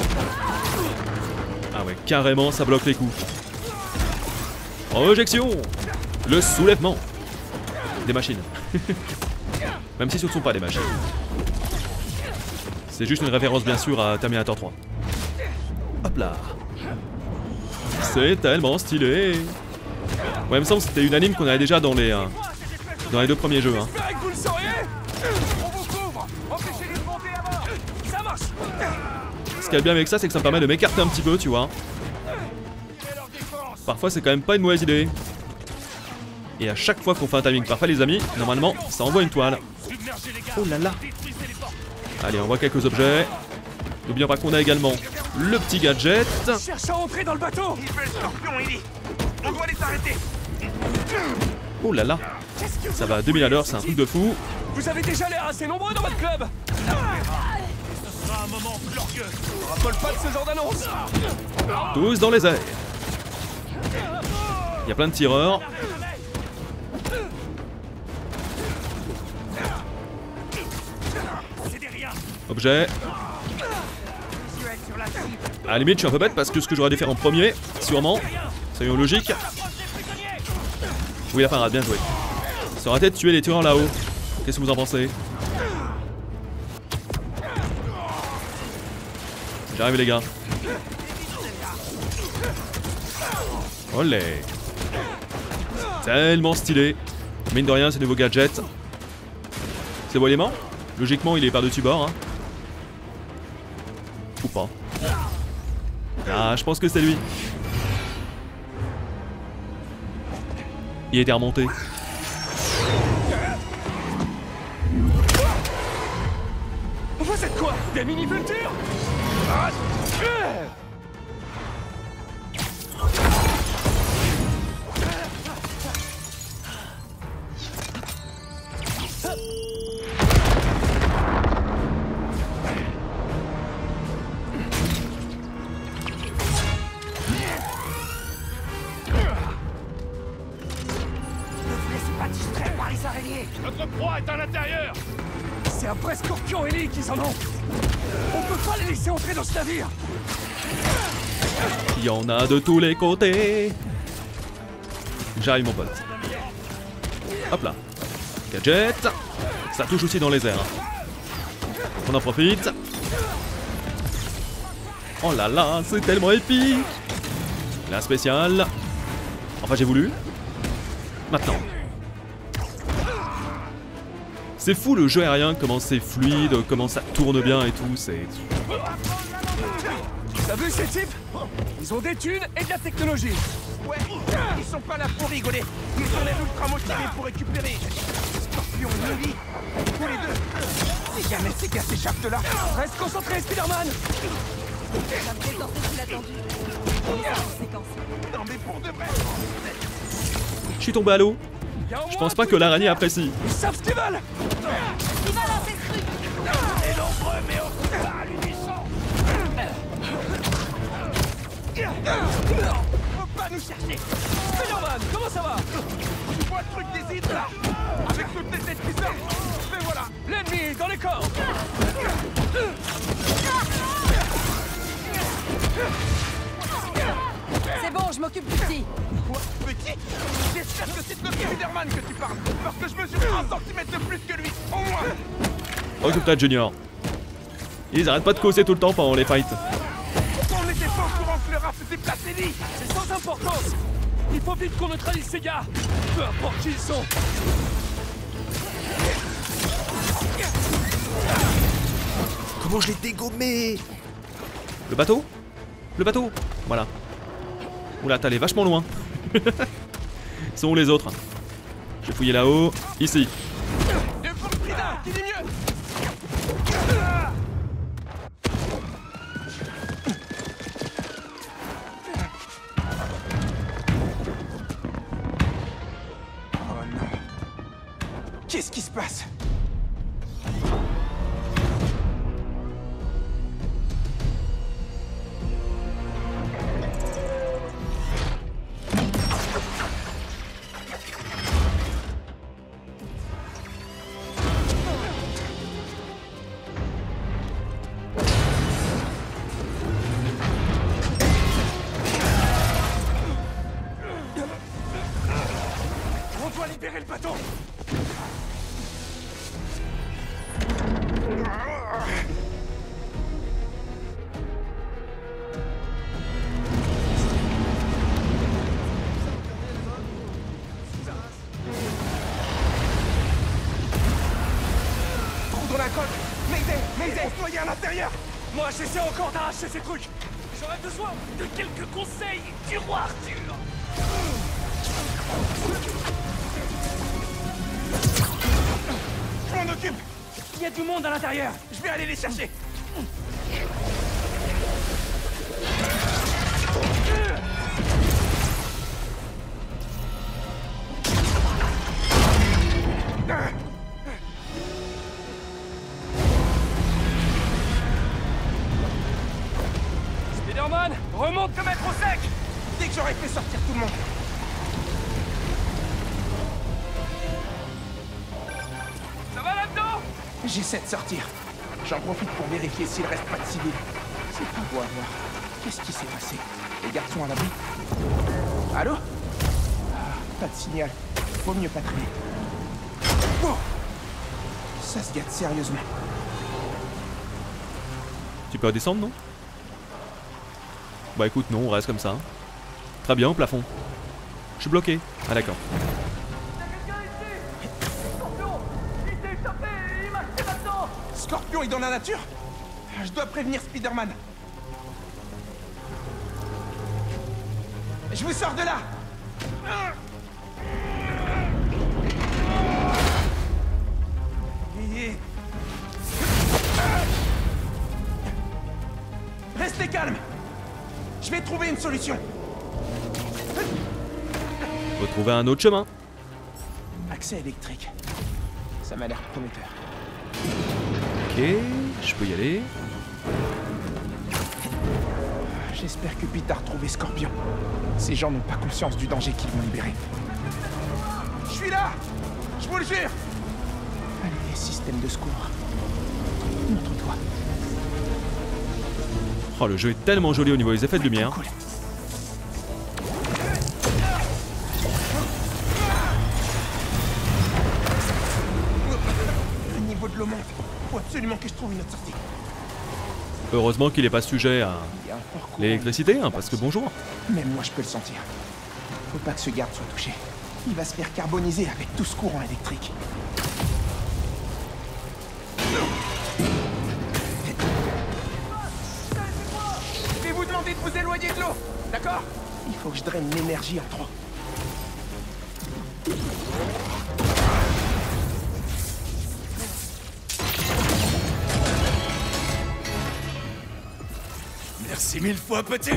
Ah ouais, carrément, ça bloque les coups. Projection. Le soulèvement. Des machines. Même si ce ne sont pas des machines. C'est juste une référence bien sûr à Terminator trois. Hop là. C'est tellement stylé. Ouais, il me semble que c'était une anime qu'on avait déjà dans les, euh, dans les deux premiers jeux. Hein. Ce qui est bien avec ça, c'est que ça me permet de m'écarter un petit peu, tu vois. Parfois, c'est quand même pas une mauvaise idée. Et à chaque fois qu'on fait un timing parfait, les amis, normalement, ça envoie une toile. Oh là là. Allez, on voit quelques objets. N'oublions pas qu'on a également le petit gadget. Cherche à entrer dans le bateau. On doit les arrêter. Oh là là. Ça va à deux mille à l'heure, c'est un truc de fou. Vous avez déjà l'air assez nombreux dans votre club. Ce sera un moment glorieux. On raffole pas de ce genre d'annonce. Tous dans les airs. Il y a plein de tireurs. Objet. À la limite, je suis un peu bête parce que ce que j'aurais dû faire en premier, sûrement, soyons logiques. Oui, la parade, bien joué. Ça aurait été de tuer les tueurs là-haut. Qu'est-ce que vous en pensez? J'arrive, les gars. Olé. Tellement stylé. Mine de rien, ces nouveaux gadgets. C'est beau élément. Logiquement, il est par-dessus bord. Hein. Ou pas. Ah, je pense que c'est lui. Il était remonté. Vous êtes quoi? Des mini-vultures? Notre proie est à l'intérieur. C'est un vrai scorpion ailé qu'ils en ont. On peut pas les laisser entrer dans ce navire. Il y en a de tous les côtés. J'arrive, mon pote. Hop là. Gadget. Ça touche aussi dans les airs. On en profite. Oh là là, c'est tellement épique. La spéciale. Enfin, j'ai voulu. Maintenant. C'est fou le jeu aérien, comment c'est fluide, comment ça tourne bien et tout, c'est... T'as vu ces types? Ils ont des thunes et de la technologie. Ouais, ils sont pas là pour rigoler. Ils ont l'air ultra motivés pour récupérer Scorpion et Lily. Tous les deux. Si jamais ces gars s'échappent de là. Reste concentré, Spider-Man. Ça me fait tenter ce qu'il a tendu. Non mais pour de vrai. Je suis tombé à l'eau. Je pense pas que l'araignée apprécie. Ils savent ce qu'ils veulent. Il va lancer ce truc. Et nombreux, mais on se bat à l'unisson. Faut pas nous chercher. Spider-Man, comment ça va? Tu vois le truc des hydres là? Avec toutes les têtes qui sortent. Mais voilà, l'ennemi dans les corps. C'est bon, je m'occupe du petit. Quoi, petit? J'espère que c'est de notre Spider-Man que tu parles. Parce que je mesure un centimètre de plus que lui, au moins. Occupe-toi, Junior. Ils arrêtent pas de causer tout le temps pendant les fights. On n'était pas au courant que le rat s'était placé dit. C'est sans importance. Il faut vite qu'on neutralise ces gars. Peu importe qui ils sont. Comment je l'ai dégommé? Le bateau? Le bateau? Voilà. Oula, t'es allé vachement loin. Ce sont les autres. J'ai fouillé là-haut. Ici. Qui dit mieux? Oh non. Qu'est-ce qui se passe? Libérer le bateau. l'intérieur. Moi, j'essaie encore d'arracher ces trucs. J'aurais besoin de quelques conseils du roi Arthur. Je m'en occupe. Il y a du monde à l'intérieur. Je vais aller les chercher. Spider-Man, remonte te mettre au sec. Dès que j'aurai fait sortir tout le monde. Ça va là-dedans? J'essaie de sortir. J'en profite pour vérifier s'il reste pas de civils. C'est pas beau à voir. Qu'est-ce qui s'est passé? Les garçons à l'abri? Allô? Ah, pas de signal. Faut mieux patrouiller. Oh, ça se gâte sérieusement. Tu peux redescendre, non? Bah écoute, non, on reste comme ça. Très bien, au plafond. Je suis bloqué. Ah d'accord. Scorpion est dans la nature? Je dois prévenir Spider-Man. Je vous sors de là. Restez calme. Je vais trouver une solution. Faut trouver un autre chemin. Accès électrique. Ça m'a l'air prometteur. Ok, je peux y aller. J'espère que Pete a retrouvé Scorpion. Ces gens n'ont pas conscience du danger qu'ils vont libérer. Je suis là! Je vous le jure! Allez, système de secours. Montre-toi. Oh, le jeu est tellement joli au niveau des effets de lumière. Cool. Le niveau de l'eau monte. Faut absolument que je trouve une autre sortie. Heureusement qu'il n'est pas sujet à l'électricité, hein, parce que bonjour. Même moi, je peux le sentir. Faut pas que ce garde soit touché. Il va se faire carboniser avec tout ce courant électrique. Je vais vous demander de vous éloigner de l'eau, d'accord? Il faut que je draine l'énergie en trop. Merci mille fois, petit.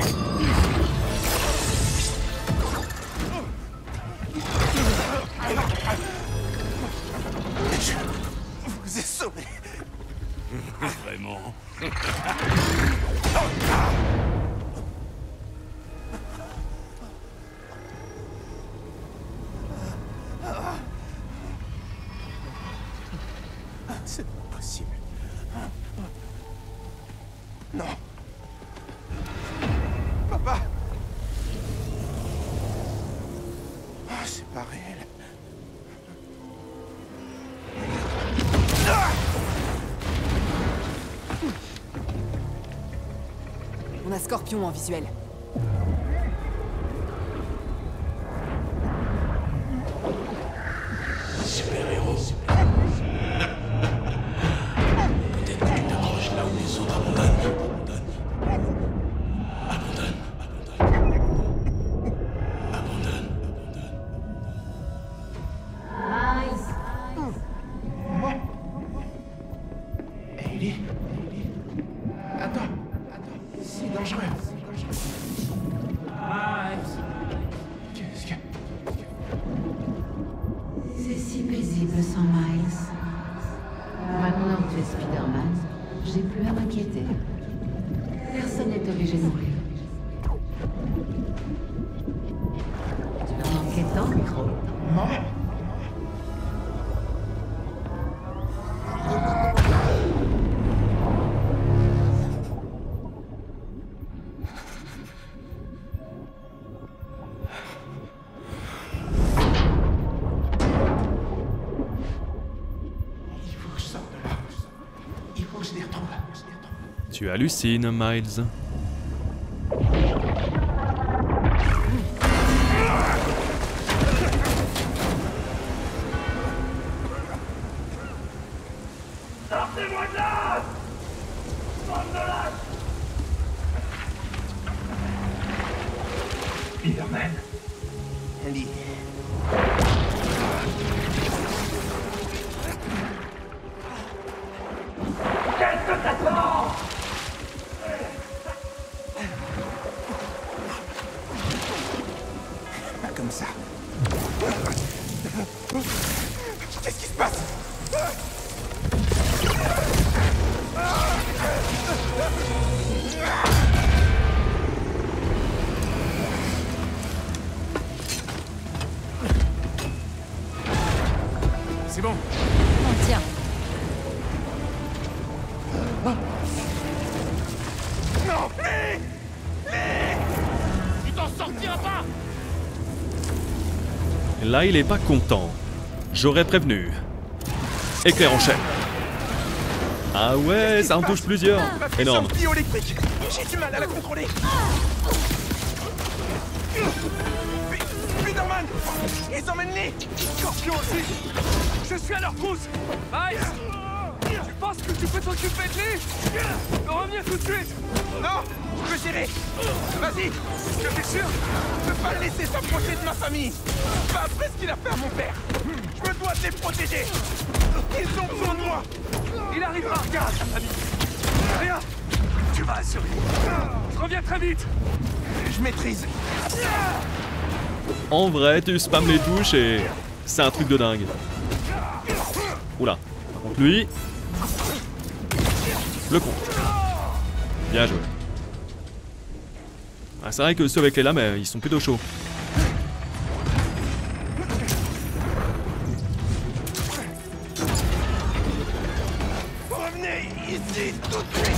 Je vous ai sauvé. Vraiment. C'est pas possible. Non. Papa. Oh, c'est pas réel. On a Scorpion en visuel. Super-héros. Peut-être que tu t'accroches là où les autres abandonnent. Abandonne. Abandonne. Abandonne. Abandonne. Ellie. Attends. C'est dangereux. Qu'est-ce que... C'est si paisible sans Miles. Maintenant que tu es Spider-Man, j'ai plus à m'inquiéter. Personne n'est obligé de mourir. Tu vas manquer tant, micro. Non. Tu hallucines, Miles. Sortez-moi de là! Spider-Man. Lee. Qu'est-ce que t'attends? Pas comme ça. Qu'est-ce qui se passe? C'est bon. On tient. Non, Lee! Lee! Tu t'en sortiras pas! Là, il est pas content. J'aurais prévenu. Éclair en chaîne. Ah ouais, ça en touche plusieurs. Énorme. Bioélectrique. J'ai du mal à la contrôler. Spider-Man! Ils emmènent Lee! Scorpion aussi! Je suis à leur pouce! Miles! Tu penses que tu peux t'occuper de lui? Reviens tout de suite! Non! Je peux gérer! Vas-y! Je suis sûr! Je peux pas le laisser s'approcher de ma famille! Pas après ce qu'il a fait à mon père! Je me dois de les protéger! Ils ont besoin de moi! Il arrivera, regarde ta famille! Rien! Tu vas assurer! Je reviens très vite! Je maîtrise! En vrai, tu spams les touches et c'est un truc de dingue. Oula. Par contre, lui... Le con. Bien joué. Ah, c'est vrai que ceux avec les lames, ils sont plutôt chauds. Revenez ici tout de suite!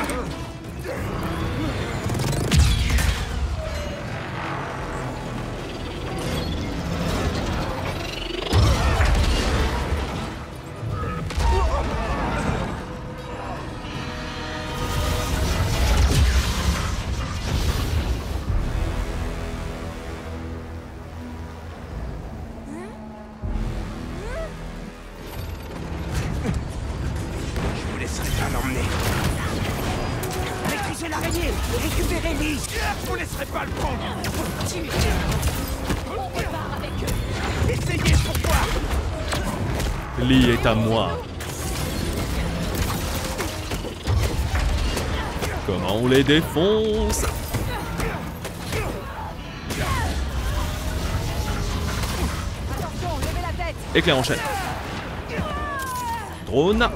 Maîtrisez l'araignée et récupérez Lee. Je vous laisserai pas le prendre. On repart avec eux. Essayez pour voir. Lee est à moi. Comment on les défonce? Éclair en chaîne. Drone.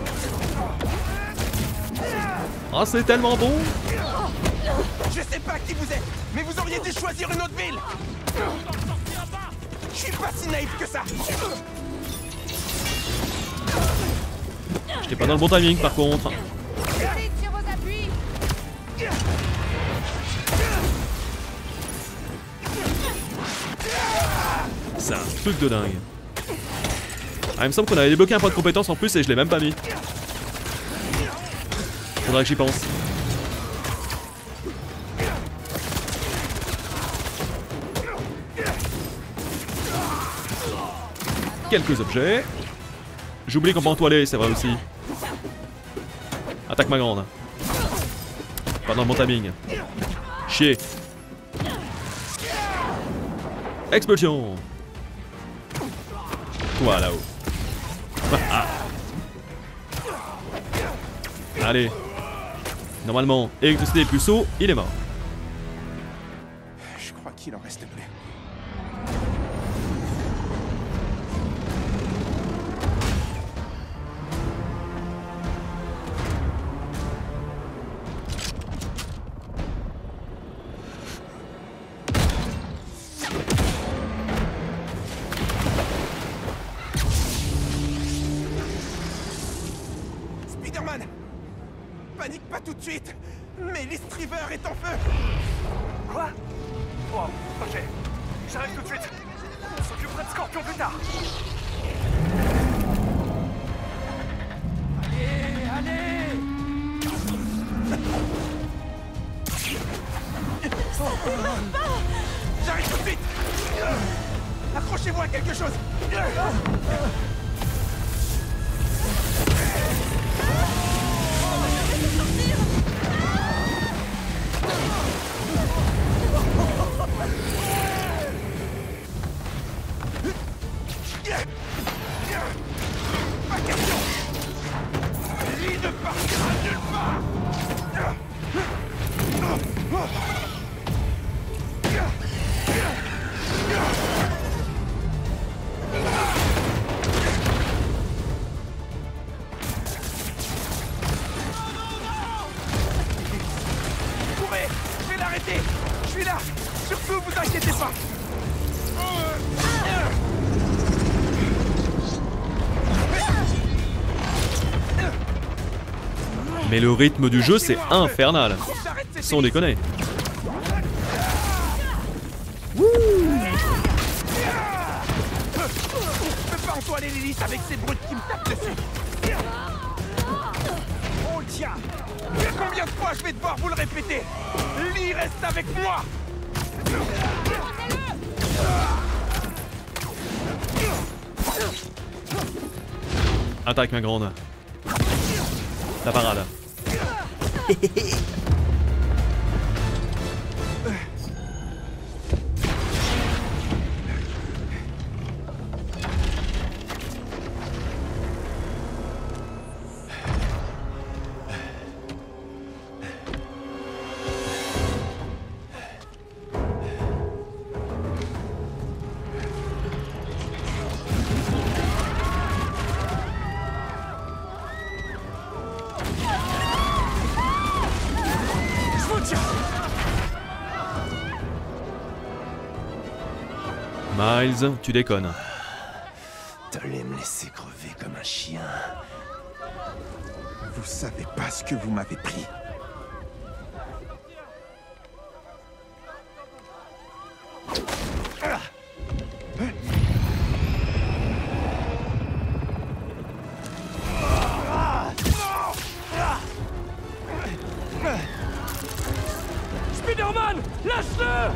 Ah, c'est tellement bon. Je sais pas qui vous êtes, mais vous auriez dû choisir une autre ville. Je suis pas si naïf que ça. J'étais pas dans le bon timing par contre. C'est un truc de dingue. Ah, il me semble qu'on avait débloqué un point de compétence en plus et je l'ai même pas mis. Faudrait que j'y pense. Quelques objets. J'oublie qu'on peut en toiler, c'est vrai aussi. Attaque ma grande. Pas dans le bon timing. Chier. Explosion. Toi là-haut. Ah. Allez. Normalement, électricité plus eau, il est mort. Je crois qu'il en reste plus. Spider-Man! Panique pas tout de suite! Mais l'Estriver est en feu! Quoi? Oh, ok. J'arrive tout de suite. On s'occupera de Scorpion plus tard. Allez, allez! J'arrive tout de suite! Accrochez-vous à quelque chose! inquiétez pas. Mais le rythme du jeu, c'est infernal. Sans déconner. Je peux pas entoiler l'hélice avec ces brutes qui me tapent dessus. Oh tiens, combien de fois je vais devoir vous le répéter? Lee reste avec moi. Attaque ma grande. La parade. Miles, tu déconnes. T'allais me laisser crever comme un chien. Vous savez pas ce que vous m'avez pris. Spider-Man, lâche-le!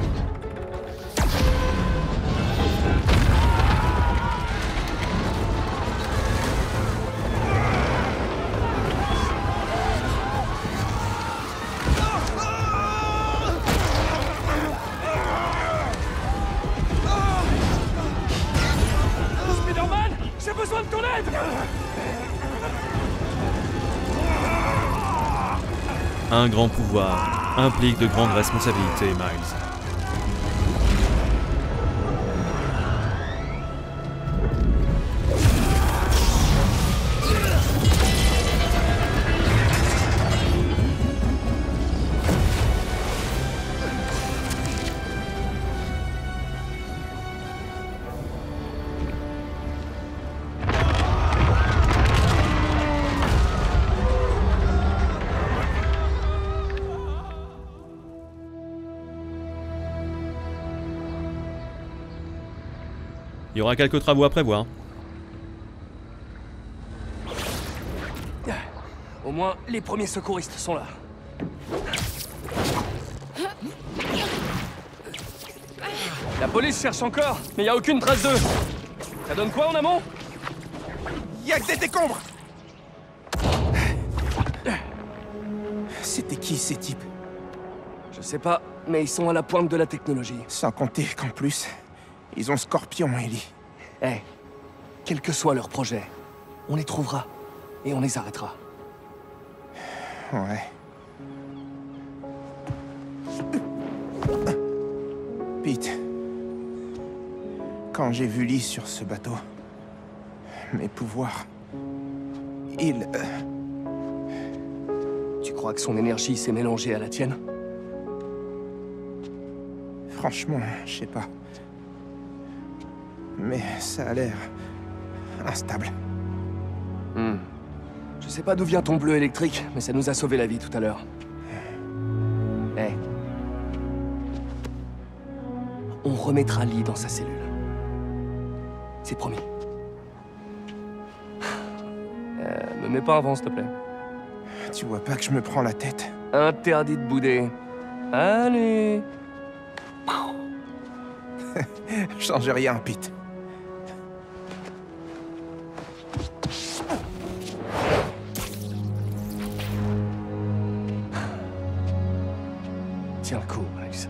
Spider-Man, j'ai besoin de ton aide! Un grand pouvoir implique de grandes responsabilités, Miles. Il y aura quelques travaux à prévoir. Au moins, les premiers secouristes sont là. La police cherche encore, mais il n'y a aucune trace d'eux. Ça donne quoi en amont? Y'a que des décombres. C'était qui ces types? Je sais pas, mais ils sont à la pointe de la technologie. Sans compter qu'en plus, ils ont Scorpion, Ellie. Eh, hey, quel que soit leur projet, on les trouvera et on les arrêtera. Ouais. Pete, quand j'ai vu Lee sur ce bateau, mes pouvoirs, il... Euh... Tu crois que son énergie s'est mélangée à la tienne? Franchement, je sais pas. Mais ça a l'air... instable. Hmm. Je sais pas d'où vient ton bleu électrique, mais ça nous a sauvé la vie tout à l'heure. Eh. Hey. On remettra Lee dans sa cellule. C'est promis. Euh, me mets pas avant, s'il te plaît. Tu vois pas que je me prends la tête? Interdit de bouder. Allez. Change rien, Pete. Tiens le coup, Miles.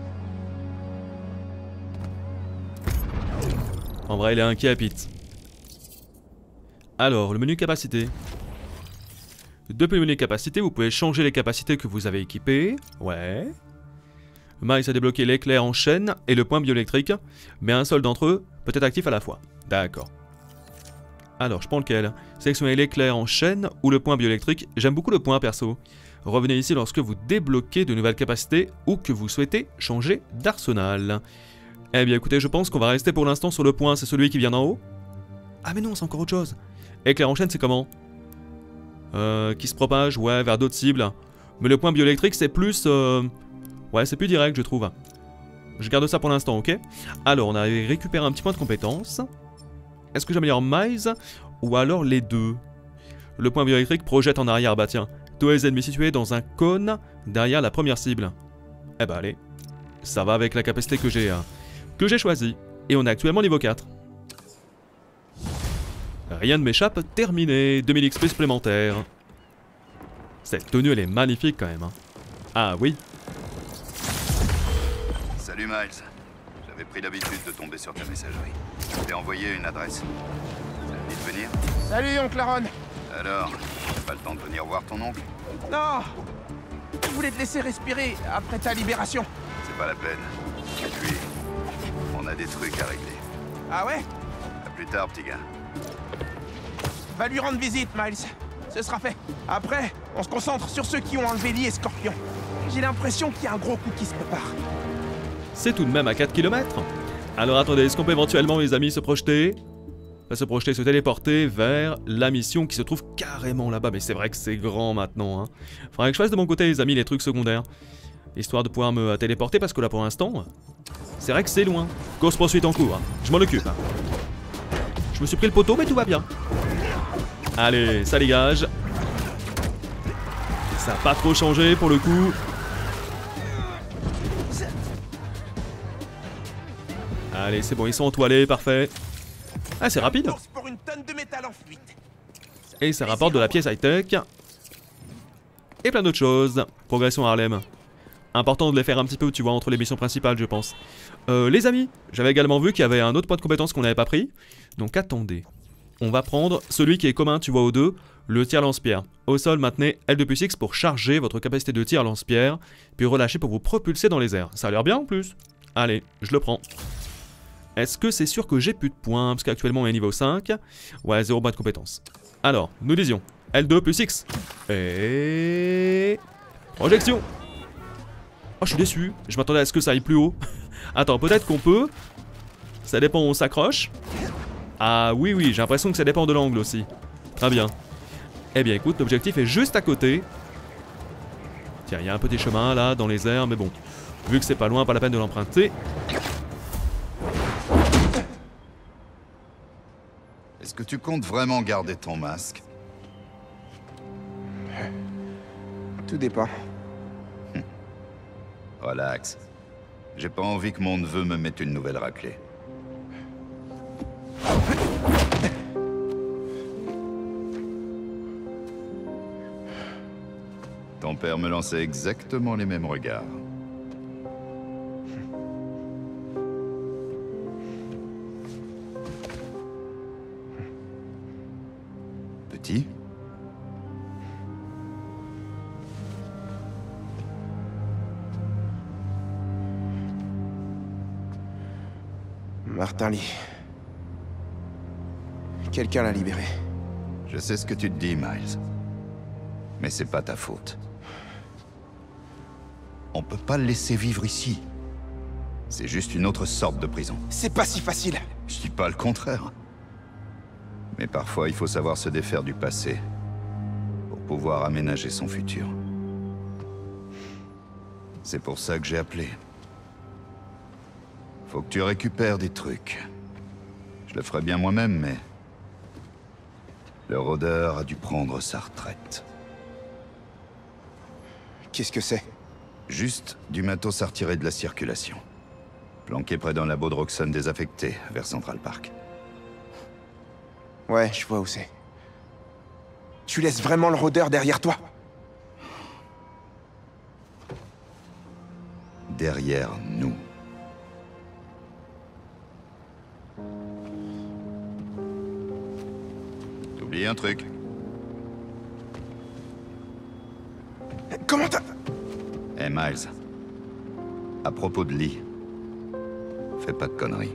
En vrai, il est inquiet, Pete. Alors, le menu capacité. Depuis le menu capacité, vous pouvez changer les capacités que vous avez équipées. Ouais. Miles a débloqué l'éclair en chaîne et le point bioélectrique, mais un seul d'entre eux peut être actif à la fois. D'accord. Alors, je prends lequel? Sélectionnez l'éclair en chaîne ou le point bioélectrique. J'aime beaucoup le point, perso. Revenez ici lorsque vous débloquez de nouvelles capacités ou que vous souhaitez changer d'arsenal. Eh bien écoutez, je pense qu'on va rester pour l'instant sur le point, c'est celui qui vient d'en haut. Ah mais non, c'est encore autre chose. Éclair en chaîne, c'est comment? Euh, qui se propage, ouais, vers d'autres cibles. Mais le point bioélectrique, c'est plus... Euh... Ouais, c'est plus direct, je trouve. Je garde ça pour l'instant, ok? Alors, on a récupéré un petit point de compétence. Est-ce que j'améliore Miles ou alors les deux? Le point bioélectrique projette en arrière, bah tiens. Tous les ennemis situés dans un cône derrière la première cible. Eh bah allez. Ça va avec la capacité que j'ai hein, que j'ai choisie. Et on est actuellement niveau quatre. Rien ne m'échappe, terminé. deux mille X P supplémentaires. Cette tenue, elle est magnifique quand même. Hein. Ah oui. Salut Miles. J'avais pris l'habitude de tomber sur ta messagerie. Je t'ai envoyé une adresse. Ça te dit de venir? Salut, oncle Aaron. Alors, t'as pas le temps de venir voir ton oncle? Non. Je voulais te laisser respirer après ta libération. C'est pas la peine. Et puis, on a des trucs à régler. Ah ouais? À plus tard, petit gars. Va lui rendre visite, Miles. Ce sera fait. Après, on se concentre sur ceux qui ont enlevé Lee et Scorpion. J'ai l'impression qu'il y a un gros coup qui se prépare. C'est tout de même à quatre kilomètres. Alors attendez, est-ce qu'on peut éventuellement, les amis, se projeter? Enfin, se projeter, se téléporter vers la mission qui se trouve carrément là-bas. Mais c'est vrai que c'est grand maintenant. Hein. Faudrait que je fasse de mon côté, les amis, les trucs secondaires. Histoire de pouvoir me téléporter, parce que là, pour l'instant, c'est vrai que c'est loin. Course poursuite en cours. Hein. Je m'en occupe. Hein. Je me suis pris le poteau, mais tout va bien. Allez, ça dégage. Ça n'a pas trop changé pour le coup. Allez, c'est bon, ils sont entoilés, parfait. Ah, c'est rapide. Et ça rapporte de la pièce high-tech. Et plein d'autres choses. Progression Harlem. Important de les faire un petit peu, tu vois, entre les missions principales, je pense. Euh, les amis, j'avais également vu qu'il y avait un autre point de compétence qu'on n'avait pas pris. Donc attendez. On va prendre celui qui est commun, tu vois, aux deux, le tir lance-pierre. Au sol, maintenez L deux plus X pour charger votre capacité de tir lance-pierre, puis relâcher pour vous propulser dans les airs. Ça a l'air bien en plus. Allez, je le prends. Est-ce que c'est sûr que j'ai plus de points? Parce qu'actuellement on est niveau cinq. Ouais, zéro point de compétence. Alors, nous disions L deux plus X. Et... projection. Oh, je suis déçu. Je m'attendais à ce que ça aille plus haut. Attends, peut-être qu'on peut. Ça dépend où on s'accroche. Ah oui, oui, j'ai l'impression que ça dépend de l'angle aussi. Très bien. Eh bien, écoute, l'objectif est juste à côté. Tiens, il y a un petit chemin là, dans les airs, mais bon. Vu que c'est pas loin, pas la peine de l'emprunter. Est-ce que tu comptes vraiment garder ton masque? Tout dépend. Hum. Relax. J'ai pas envie que mon neveu me mette une nouvelle raclée. Ton père me lançait exactement les mêmes regards. Petit? Martin Lee. Quelqu'un l'a libéré. Je sais ce que tu te dis, Miles. Mais c'est pas ta faute. On peut pas le laisser vivre ici. C'est juste une autre sorte de prison. C'est pas si facile. Je dis pas le contraire. Mais parfois, il faut savoir se défaire du passé pour pouvoir aménager son futur. C'est pour ça que j'ai appelé. Faut que tu récupères des trucs. Je le ferais bien moi-même, mais... le rôdeur a dû prendre sa retraite. Qu'est-ce que c'est? Juste du matos à retirer de la circulation. Planqué près d'un labo de Roxxon désaffecté, vers Central Park. Ouais, je vois où c'est. Tu laisses vraiment le rôdeur derrière toi? Derrière nous. T'oublies un truc. Comment t'as... Hey Miles, à propos de Lee, fais pas de conneries.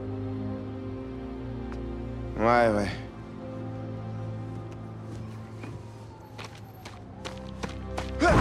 Ouais, ouais. Ah!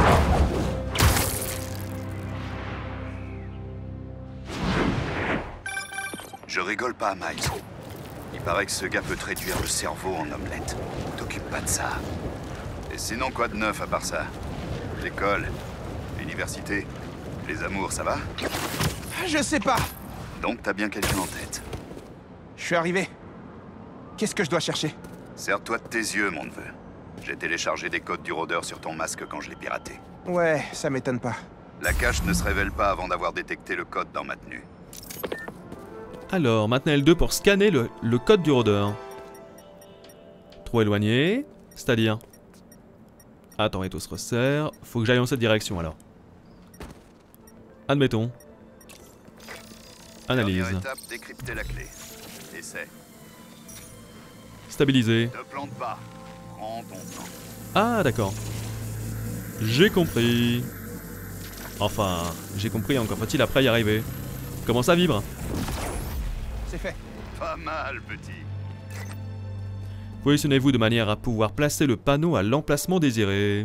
Je rigole pas, Miles. Il paraît que ce gars peut te réduire le cerveau en omelette. T'occupe pas de ça. Et sinon, quoi de neuf à part ça? L'école, l'université, les amours, ça va? Je sais pas. Donc t'as bien quelqu'un en tête. Je suis arrivé. Qu'est-ce que je dois chercher? Sers-toi de tes yeux, mon neveu. J'ai téléchargé des codes du rôdeur sur ton masque quand je l'ai piraté. Ouais, ça m'étonne pas. La cache ne se révèle pas avant d'avoir détecté le code dans ma tenue. Alors, maintenant L deux pour scanner le, le code du rôdeur. Trop éloigné, c'est-à-dire... Attends, et tout se resserre. Faut que j'aille dans cette direction alors. Admettons. Analyse. Première étape, décrypter la clé. Essai. Stabiliser. Ne plante pas. Prends ton temps. Ah, d'accord. J'ai compris. Enfin, j'ai compris, encore faut-il après y arriver. Comment ça vibre? C'est fait. Pas mal, petit. Positionnez-vous de manière à pouvoir placer le panneau à l'emplacement désiré.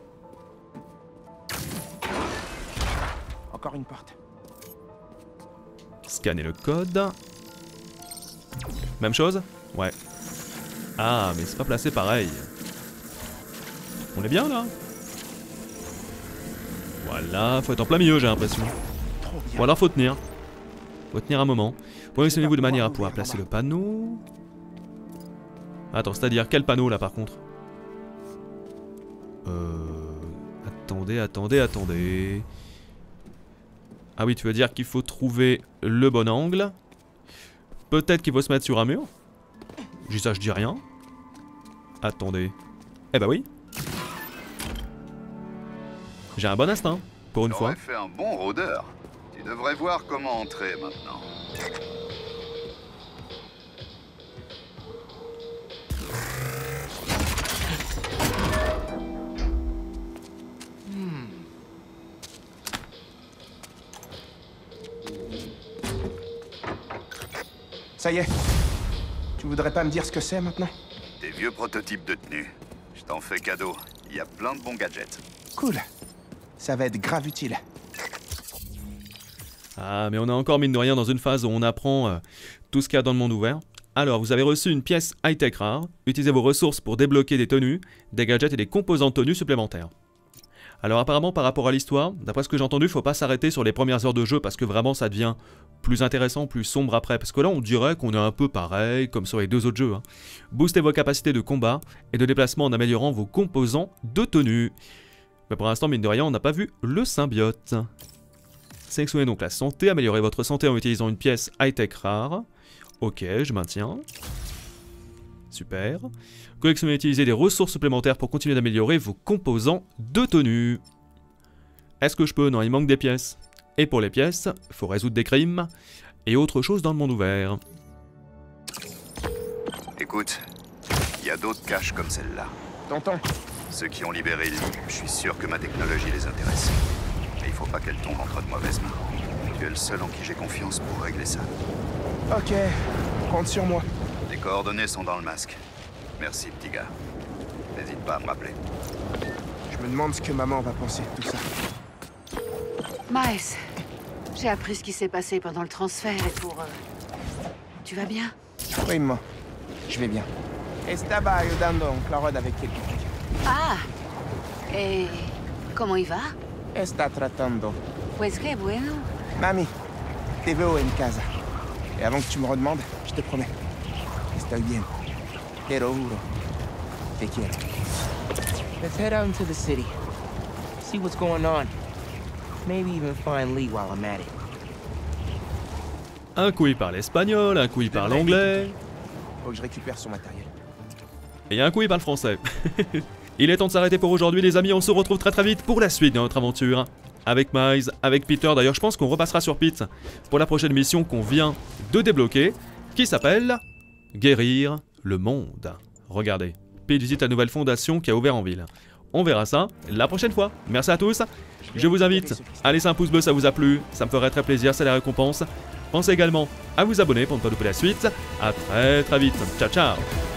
Encore une porte. Scanner le code. Même chose? Ouais. Ah, mais c'est pas placé pareil. On est bien là? Voilà, faut être en plein milieu, j'ai l'impression. Ou alors faut tenir. Faut tenir un moment. Positionnez-vous de manière à pouvoir placer le panneau. Attends, c'est-à-dire quel panneau là par contre? Euh... Attendez, attendez, attendez... Ah oui, tu veux dire qu'il faut trouver le bon angle. Peut-être qu'il faut se mettre sur un mur. Je dis ça, je dis rien. Attendez. Eh bah oui. J'ai un bon instinct, pour une fois. Tu aurais fait un bon rôdeur. Tu devrais voir comment entrer maintenant. Ça y est. Tu voudrais pas me dire ce que c'est maintenant? Des vieux prototypes de tenue. Je t'en fais cadeau. Il y a plein de bons gadgets. Cool. Ça va être grave utile. Ah, mais on est encore mine de rien dans une phase où on apprend euh, tout ce qu'il y a dans le monde ouvert. Alors, vous avez reçu une pièce high-tech rare. Utilisez vos ressources pour débloquer des tenues, des gadgets et des composants de tenues supplémentaires. Alors apparemment, par rapport à l'histoire, d'après ce que j'ai entendu, faut pas s'arrêter sur les premières heures de jeu parce que vraiment ça devient plus intéressant, plus sombre après. Parce que là, on dirait qu'on est un peu pareil, comme sur les deux autres jeux. Hein. Boostez vos capacités de combat et de déplacement en améliorant vos composants de tenue. Mais pour l'instant, mine de rien, on n'a pas vu le symbiote. Sélectionnez donc la santé, améliorez votre santé en utilisant une pièce high-tech rare. Ok, je maintiens. Super. Collectionnez et utilisez des ressources supplémentaires pour continuer d'améliorer vos composants de tenue. Est-ce que je peux? Non, il manque des pièces. Et pour les pièces, il faut résoudre des crimes et autre chose dans le monde ouvert. Écoute, il y a d'autres caches comme celle-là. T'entends? Ceux qui ont libéré Lee, je suis sûr que ma technologie les intéresse. Mais il faut pas qu'elle tombe entre de mauvaises mains. Tu es le seul en qui j'ai confiance pour régler ça. Ok, compte sur moi. Les coordonnées sont dans le masque. Merci, petit gars. N'hésite pas à me rappeler. Je me demande ce que maman va penser de tout ça. Miles, j'ai appris ce qui s'est passé pendant le transfert et pour... Euh... Tu vas bien? Oui, maman. Je vais bien. Estaba ayudando en Clarod avec quelques trucs. Ah! Et... comment il va? Está tratando. Pues que bueno. Mami, te veo en casa. Et avant que tu me redemandes, je te promets. Estoy bien. Te lo juro. Te quiero. Let's head out into the city. See what's going on. Maybe even find Lee while I'm at it. Un coup il parle espagnol, un coup il parle anglais. Faut que je récupère son matériel. Et un coup il parle français. Il est temps de s'arrêter pour aujourd'hui les amis, on se retrouve très très vite pour la suite de notre aventure. Avec Miles, avec Peter, d'ailleurs je pense qu'on repassera sur Pete pour la prochaine mission qu'on vient de débloquer, qui s'appelle Guérir le monde. Regardez, Pete visite la nouvelle fondation qui a ouvert en ville. On verra ça la prochaine fois. Merci à tous, je vous invite à laisser un pouce bleu, ça vous a plu, ça me ferait très plaisir, c'est la récompense. Pensez également à vous abonner pour ne pas louper la suite. A très très vite, ciao ciao.